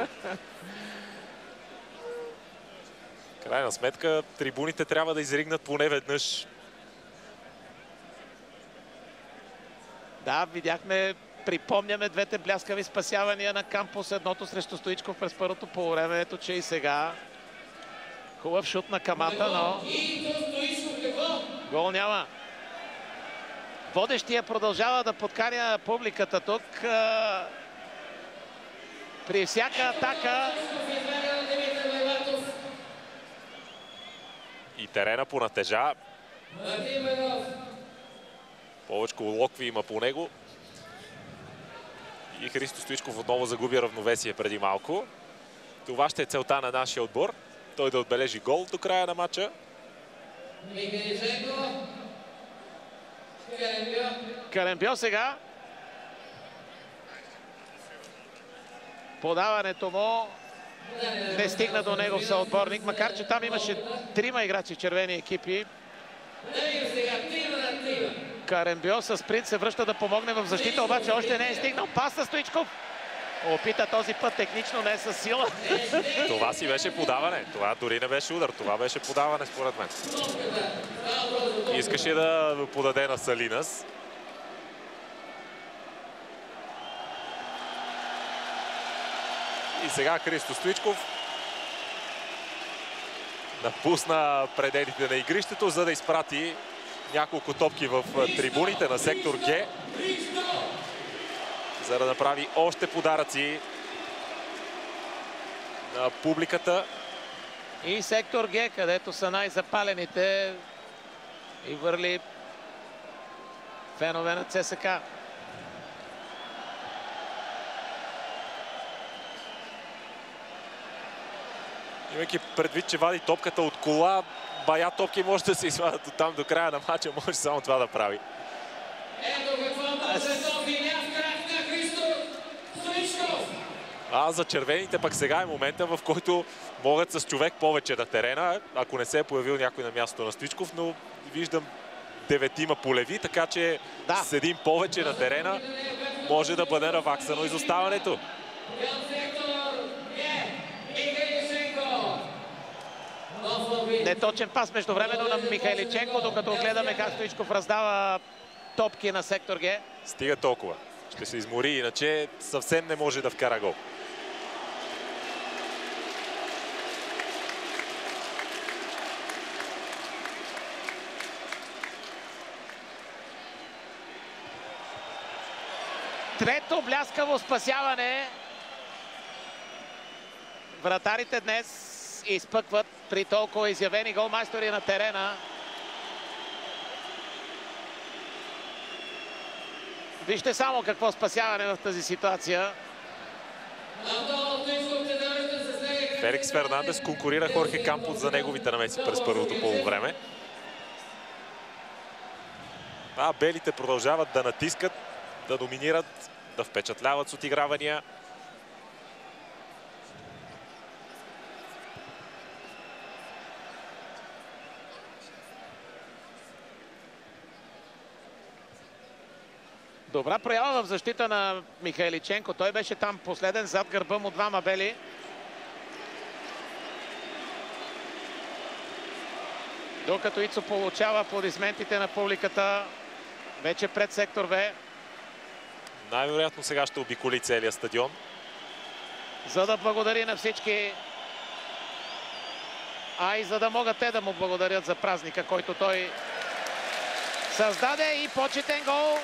Крайна сметка, трибуните трябва да изригнат поне веднъж. Да, видяхме, припомняме двете бляскави спасявания на Кампус. Едното срещу Стоичков през първото полувреме. Ето, че и сега. Хубав шут на Камата, но гол няма. Водещия продължава да подканя публиката тук. При всяка атака. И терена понатежа. Повечко локви има по него. И Христо Стоичков отново загуби равновесие преди малко. Това ще е целта на нашия отбор. Той да отбележи гол до края на матча. Карембьо сега. Подаването му не стигна до негов съотборник, макар че там имаше трима играчи в червени екипи. Карембьо с спринт се връща да помогне в защита, обаче още не е стигнал. Пас на Стоичков. Опита този път технично, не с сила. Това си беше подаване. Това дори не беше удар. Това беше подаване, според мен. Искаше да подаде на Салинас. И сега Христо Стоичков напусна пределите на игрището, за да изпрати няколко топки в трибуните на сектор Г, за да направи още подаръци на публиката. И сектор Г, където са най-запалените и върли фенове на ЦСК. Имайки предвид, че вади топката от кола, бая топки може да се извадят от там до края на матча, може само това да прави. Ето какво може този ляв крак на Христо Стоичков. А за червените пък сега е момента, в който могат с човек повече на терена, ако не се е появил някой на мястото на Стоичков, но виждам 9 полеви, така че с един повече на терена може да бъде наваксано изоставането. Неточен пас междувременно на Михайличенко, докато гледаме как Стоичков раздава топки на сектор Г. Стига толкова. Ще се измори, иначе съвсем не може да вкара гол. Трето бляскаво спасяване. Вратарите днес изпъкват при толкова изявени голмайстори на терена. Вижте само какво спасяване в тази ситуация. Феликс Фернандес конкурира Хорхе Кампус за неговите намеси през първото полувреме. А белите продължават да натискат, да доминират, да впечатляват с отигравания. Добра проява в защита на Михайличенко. Той беше там последен, зад гърба му двама бели. Докато Ицо получава аплодисментите на публиката вече пред сектор В. Най-вероятно сега ще обиколи целия стадион. За да благодари на всички, а и за да могат те да му благодарят за празника, който той създаде. И почетен гол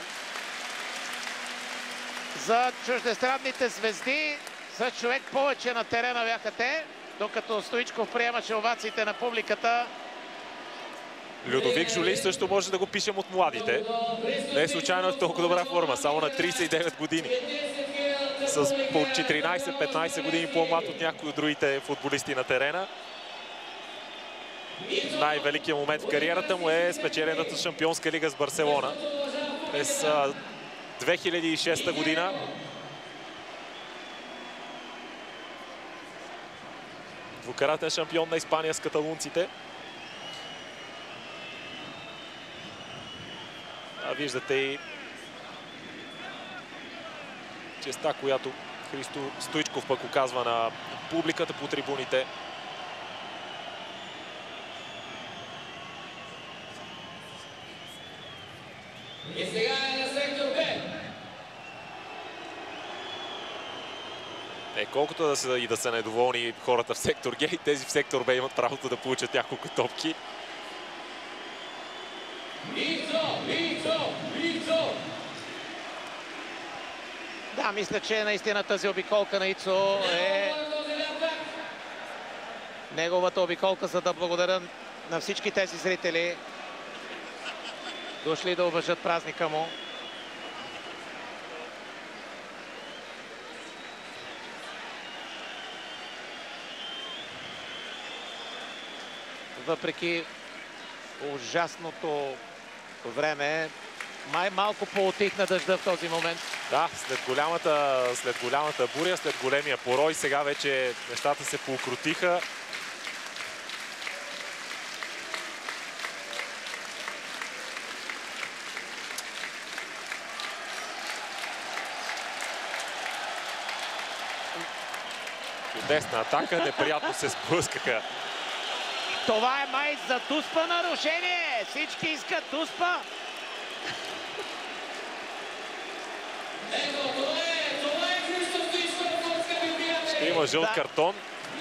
за чуждестранните звезди. За човек повече на терена бяха те, докато Стоичков приемаше овациите на публиката. Людовик Жоли също може да го пишем от младите. Не е случайно в толкова добра форма, само на 39 години. С по 14-15 години по-млад от някои от другите футболисти на терена. Най-великият момент в кариерата му е спечелената шампионска лига с Барселона през 2006 година. Двукратен шампион на Испания с каталунците. Виждате и честа, която Христо Стоичков пък оказва на публиката по трибуните. И сега е на сектор Б. Колкото да са недоволни хората в сектор Г, и тези в сектор Б имат правото да получат няколко топки. Да, мисля, че наистина тази обиколка на Ицо е неговата обиколка, за да благодаря на всички тези зрители, дошли да уважат празника му. Въпреки ужасното време, май малко поутихна дъжда в този момент. Да, след голямата буря, след големия порой, сега вече нещата се поукротиха. Чудесна атака, неприятно се сблъскаха. Това е май за Туспа нарушение. Всички искат Туспа. Ще има жълт картон.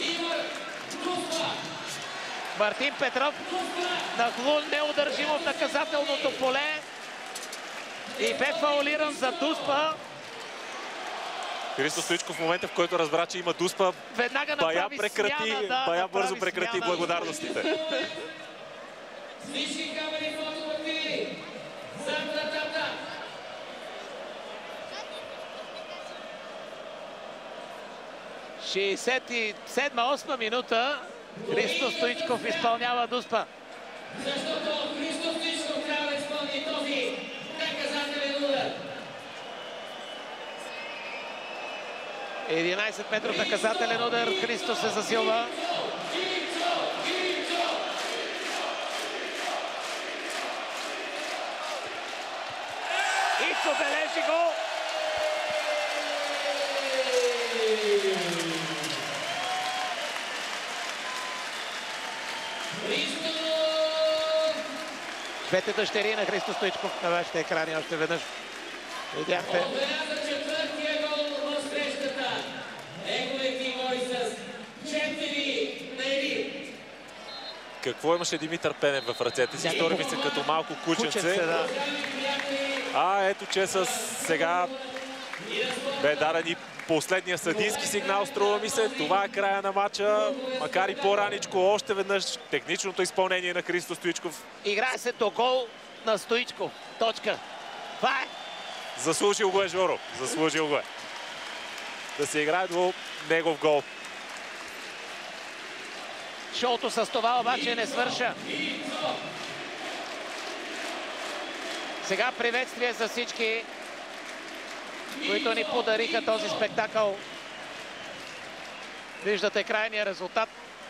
Мартин Петров нахлу неудържимо в наказателното поле и бе фаулиран за Туспа. Христо Стоичков в момента, в който разбра, че има Туспа, веднага бая бързо прекрати благодарностите. Всички камери фотографии. Зам-та-та-та. 67-8 минута. Христо Стоичков изпълнява Туспа. Защото Христо Стоичков трябва да изпълни този наказателен 11-метров наказателен удар. Христо се засилва. Ицо бележи гол. Двете дъщери на Христо Стоичков на вашите екрани още веднъж. Видяхте. Четвъртия гол в срещата. Неговите игри с 4-1. Какво имаше Димитър Пенев в ръцете си? Стори ми се като малко кученце. Да. Ето че сега бе даден и последния съдийски сигнал, струва ми се. Това е края на матча, макар и по-раничко. Още веднъж техничното изпълнение на Христо Стоичков. Играе се до гол на Стоичков. Точка. Това е. Заслужил го е Жоро. Заслужил го е. Да се играе до негов гол. Шоуто с това обаче не свърша. Сега приветствие за всички, които ни подариха този спектакъл. Виждате крайния резултат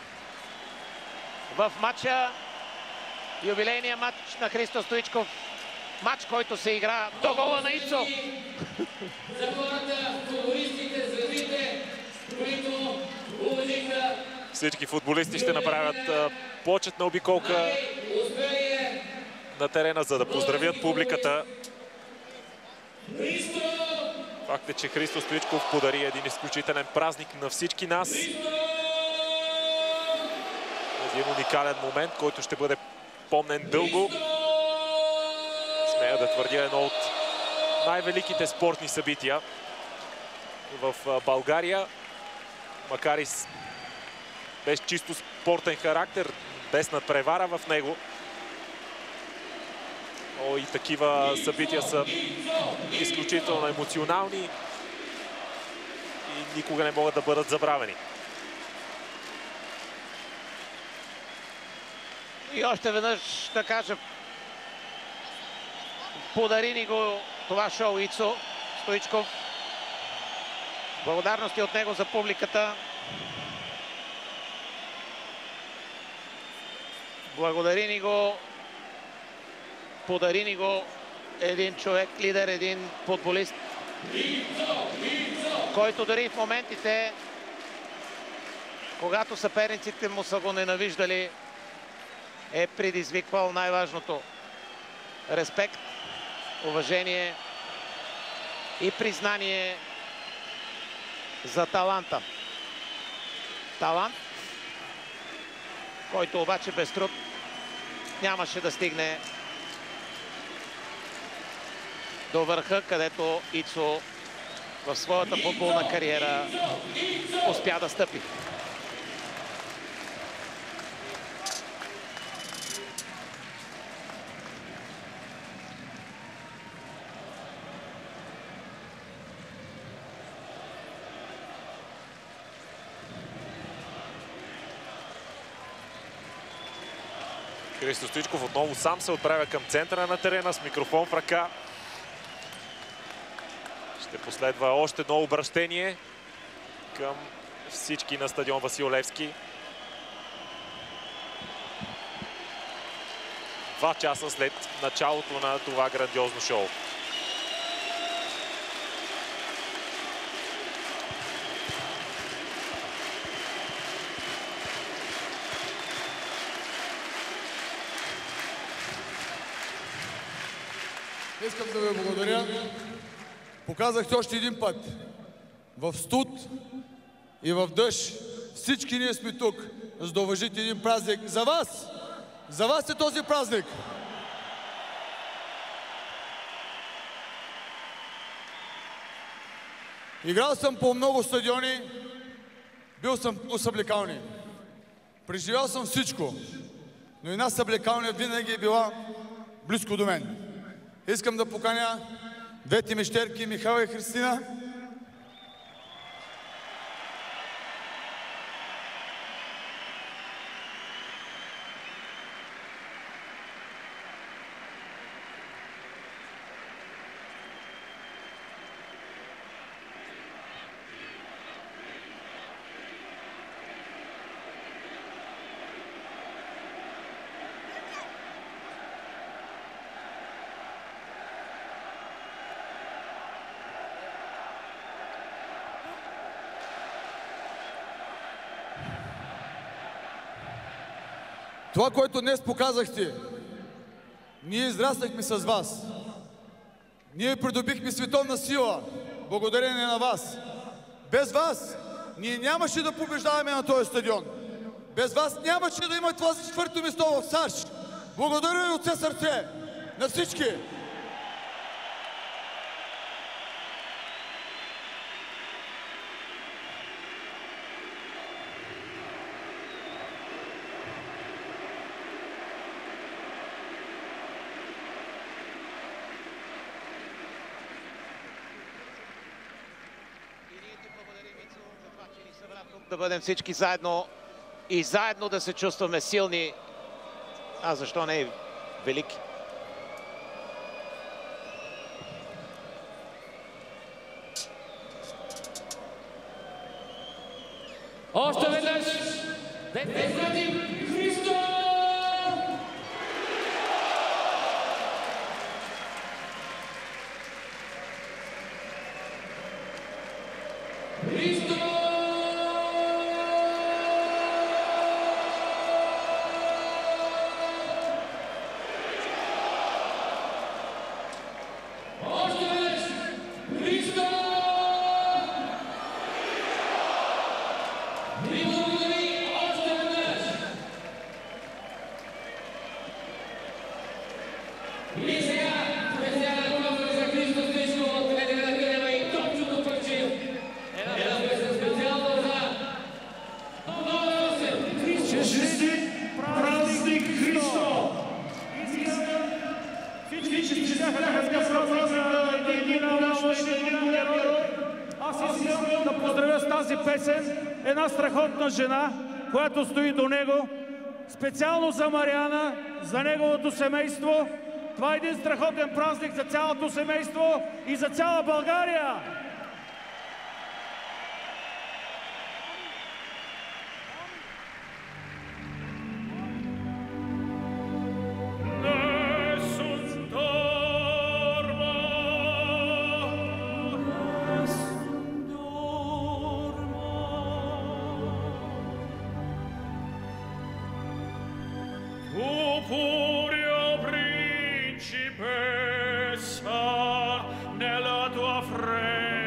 в матча. Юбилейния матч на Христо Стоичков. Матч, който се игра до гола на Ицо. За хората, футболистите, звездите, които уважиха. Всички футболисти ще направят почетна обиколка на терена, за да поздравят публиката. Факт е, че Христо Стоичков подари един изключителен празник на всички нас. Един уникален момент, който ще бъде помнен дълго. Смея да твърдя, едно от най-великите спортни събития в България. Макар и без чисто спортен характер, без надпревара в него. Но и такива събития са изключително емоционални и никога не могат да бъдат забравени. И още веднъж да кажа, подари ни го това шоу Ицо Стоичков. Благодарности от него за публиката. Благодари ни го, подари ни го един човек, лидер, един футболист, който дори в моментите, когато съперниците му са го ненавиждали, е предизвиквал най-важното – респект, уважение и признание за таланта. Талант, който обаче без труд нямаше да стигне до върха, където Ицо в своята футболна кариера успя да стъпи. Христо Стоичков отново сам се отправя към центъра на терена с микрофон в ръка. Ще последва още едно обращение към всички на стадион Васил Левски. 2 часа след началото на това грандиозно шоу. Искам да ви благодаря. Показахте още един път. В студ и в дъжд всички ние сме тук, за да уважите един празник за вас. За вас е този празник. Играл съм по много стадиони, бил съм у съблекални. Преживял съм всичко, но една съблекалня винаги е била близко до мен. Искам да поканя двете мещерки, Михайла и Христина. Това, което днес показахте, ние израснахме с вас. Ние придобихме световна сила, благодарение на вас. Без вас ние нямаше да побеждаваме на този стадион. Без вас нямаше да има това за четвърто место в САЩ. Благодаря ви от все сърце на всички. Да бъдем всички заедно и заедно да се чувстваме силни, а защо не и велики. Още веднъж! Христо! Да поздравя с тази песен една страхотна жена, която стои до него, специално за Мариана, за неговото семейство. Това е един страхотен празник за цялото семейство и за цяла България! Principessa nella tua fredda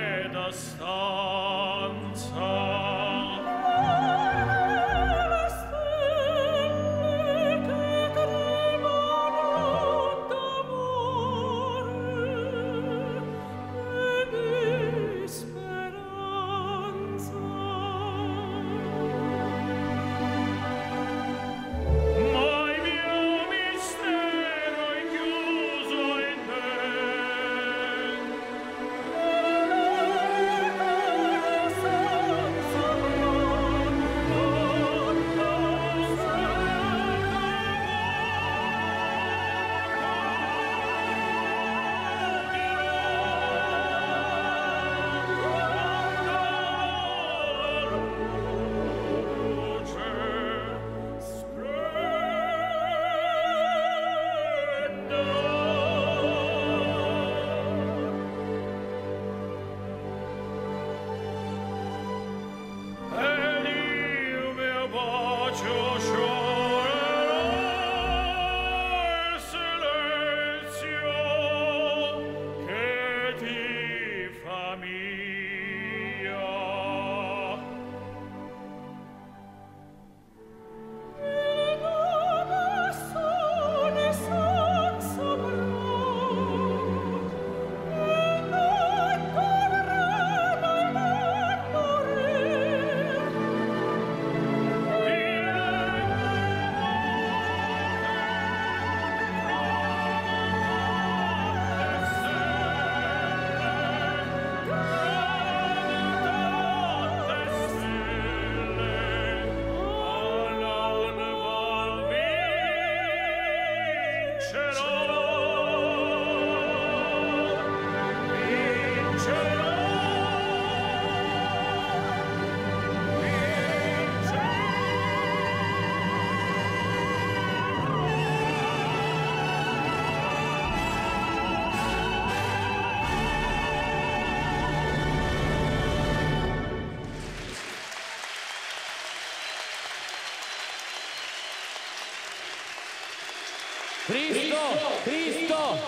Христо!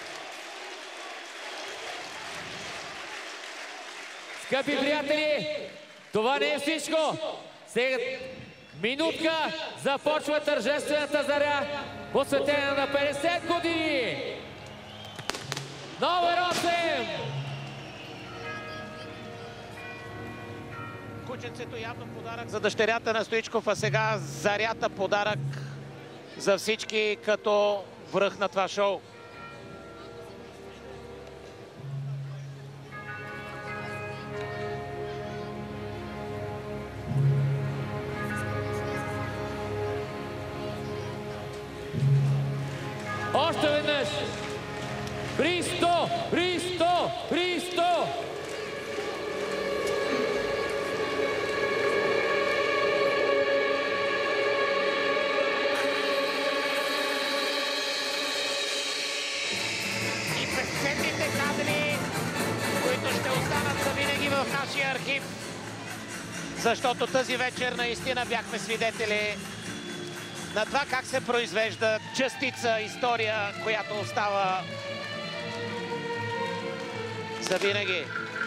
Скъпи приятели, това не е всичко. Сега минутка започва тържествената заря, посветена на 50 години. Номер 8! Кученцето явно подарък за дъщерята на Стоичков, а сега зарята подарък за всички като връх на това шоу. Още веднъж! Христо! Христо! Христо! И безценните кадри, които ще останат завинаги в нашия архив, защото тази вечер наистина бяхме свидетели на това как се произвежда частица история, която остава завинаги.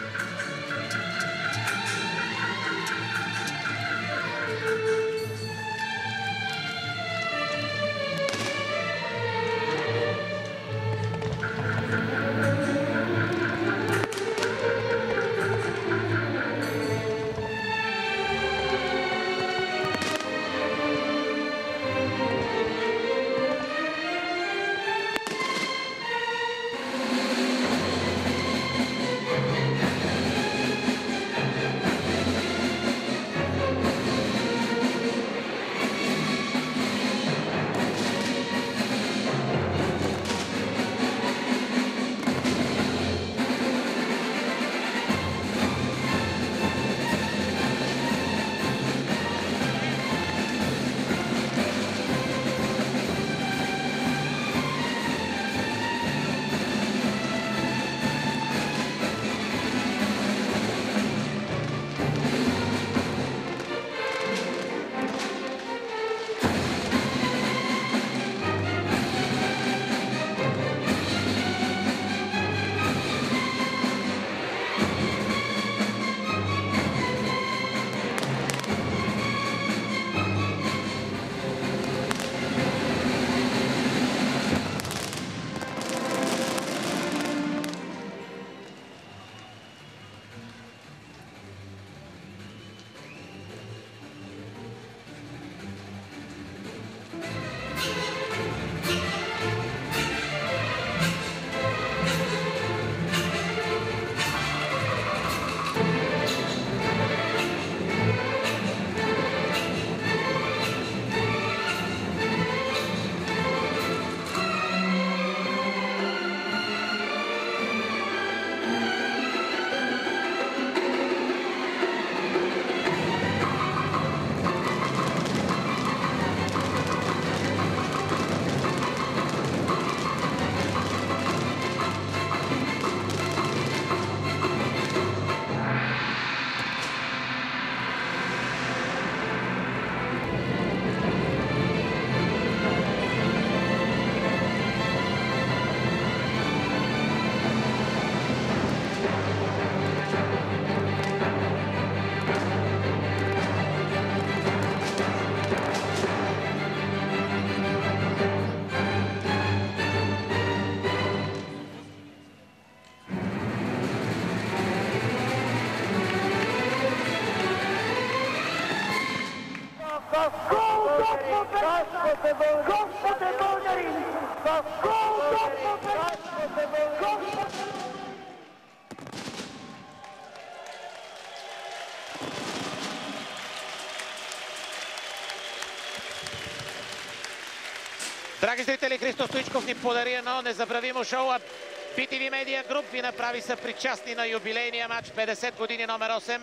Драги зрители, Христо Стоичков ни подари едно незабравимо шоу. BTV Media Group ви направи съпричастни на юбилейния матч 50 години номер 8.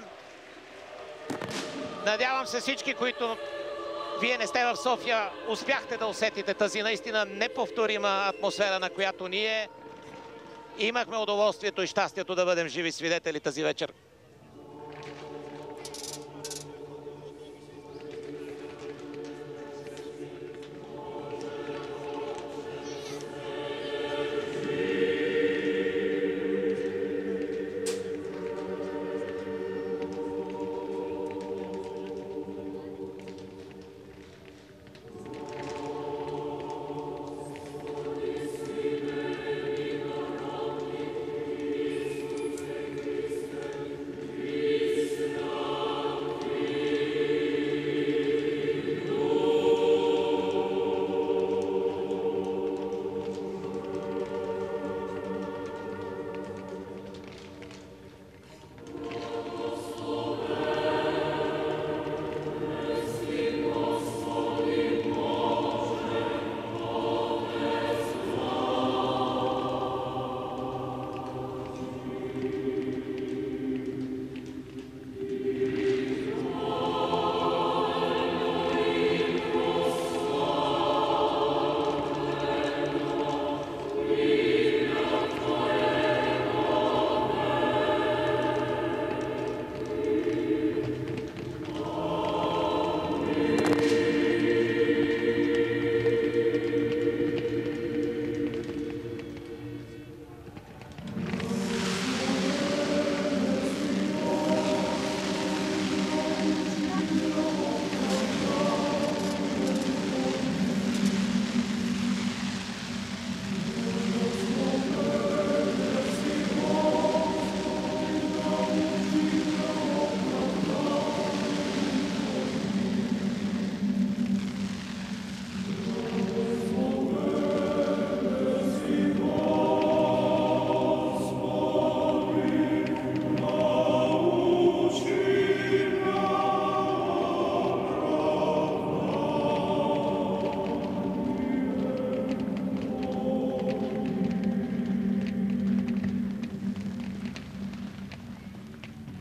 Надявам се всички, които вие не сте в София, успяхте да усетите тази наистина неповторима атмосфера, на която ние имахме удоволствието и щастието да бъдем живи свидетели тази вечер.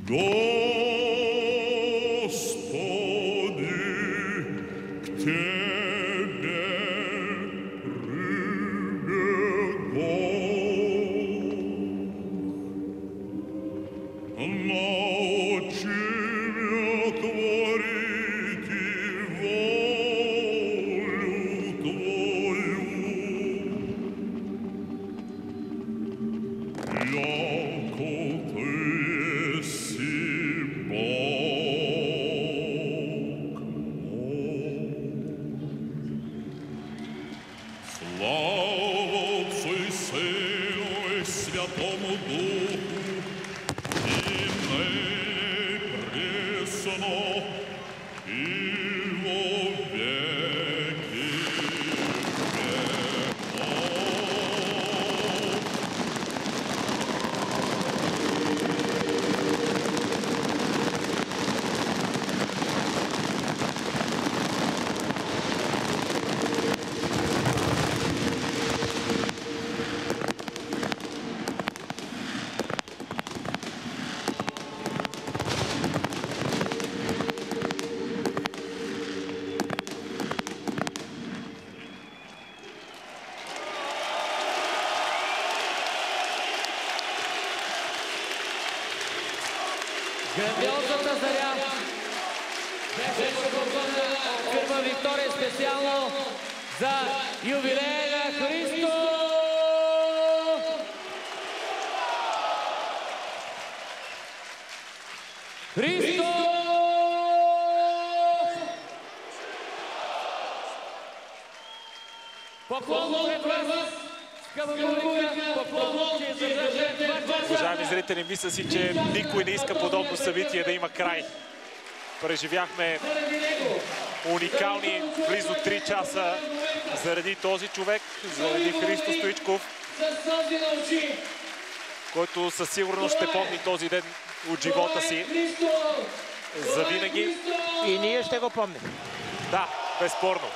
Грандиозната заря беше подготвена от фирма Виктория специално за юбилея на Христо! Христо! Поклон пред вас! Уважаеми зрители, мисля си, че никой не иска подобно събитие да има край. Преживяхме уникални близо 3 часа заради този човек, заради Христо Стоичков, който със сигурност ще помни този ден от живота си завинаги. И ние ще го помним. Да, безспорно.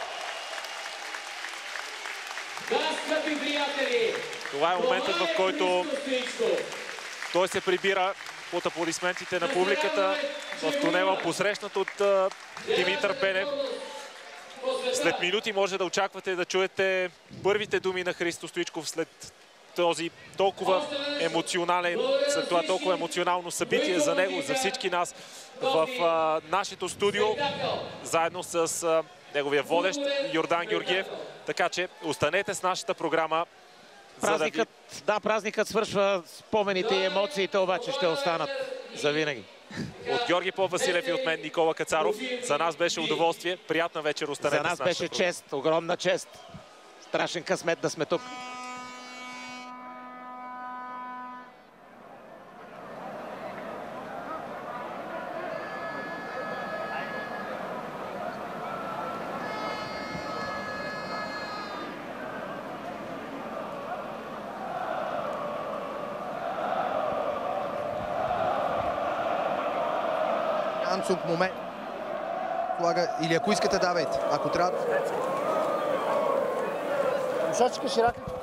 Това е моментът, в който той се прибира от аплодисментите на публиката в тунела, посрещнат от Димитър Пенев. След минути може да очаквате да чуете първите думи на Христо Стоичков след този толкова емоционален, след това толкова емоционално събитие за него, за всички нас в нашето студио, заедно с неговия водещ Йордан Георгиев. Така че останете с нашата програма. Празникът свършва, спомените и емоциите обаче ще останат завинаги. От Георги Попвасилев и от мен Никола Кацаров. За нас беше удоволствие. Приятна вечер. Останете за нас с нашата беше програма. чест, огромна чест. Страшен късмет да сме тук. Анцук момент. Или ако искате, давайте. Ако трябва... Шашка широка.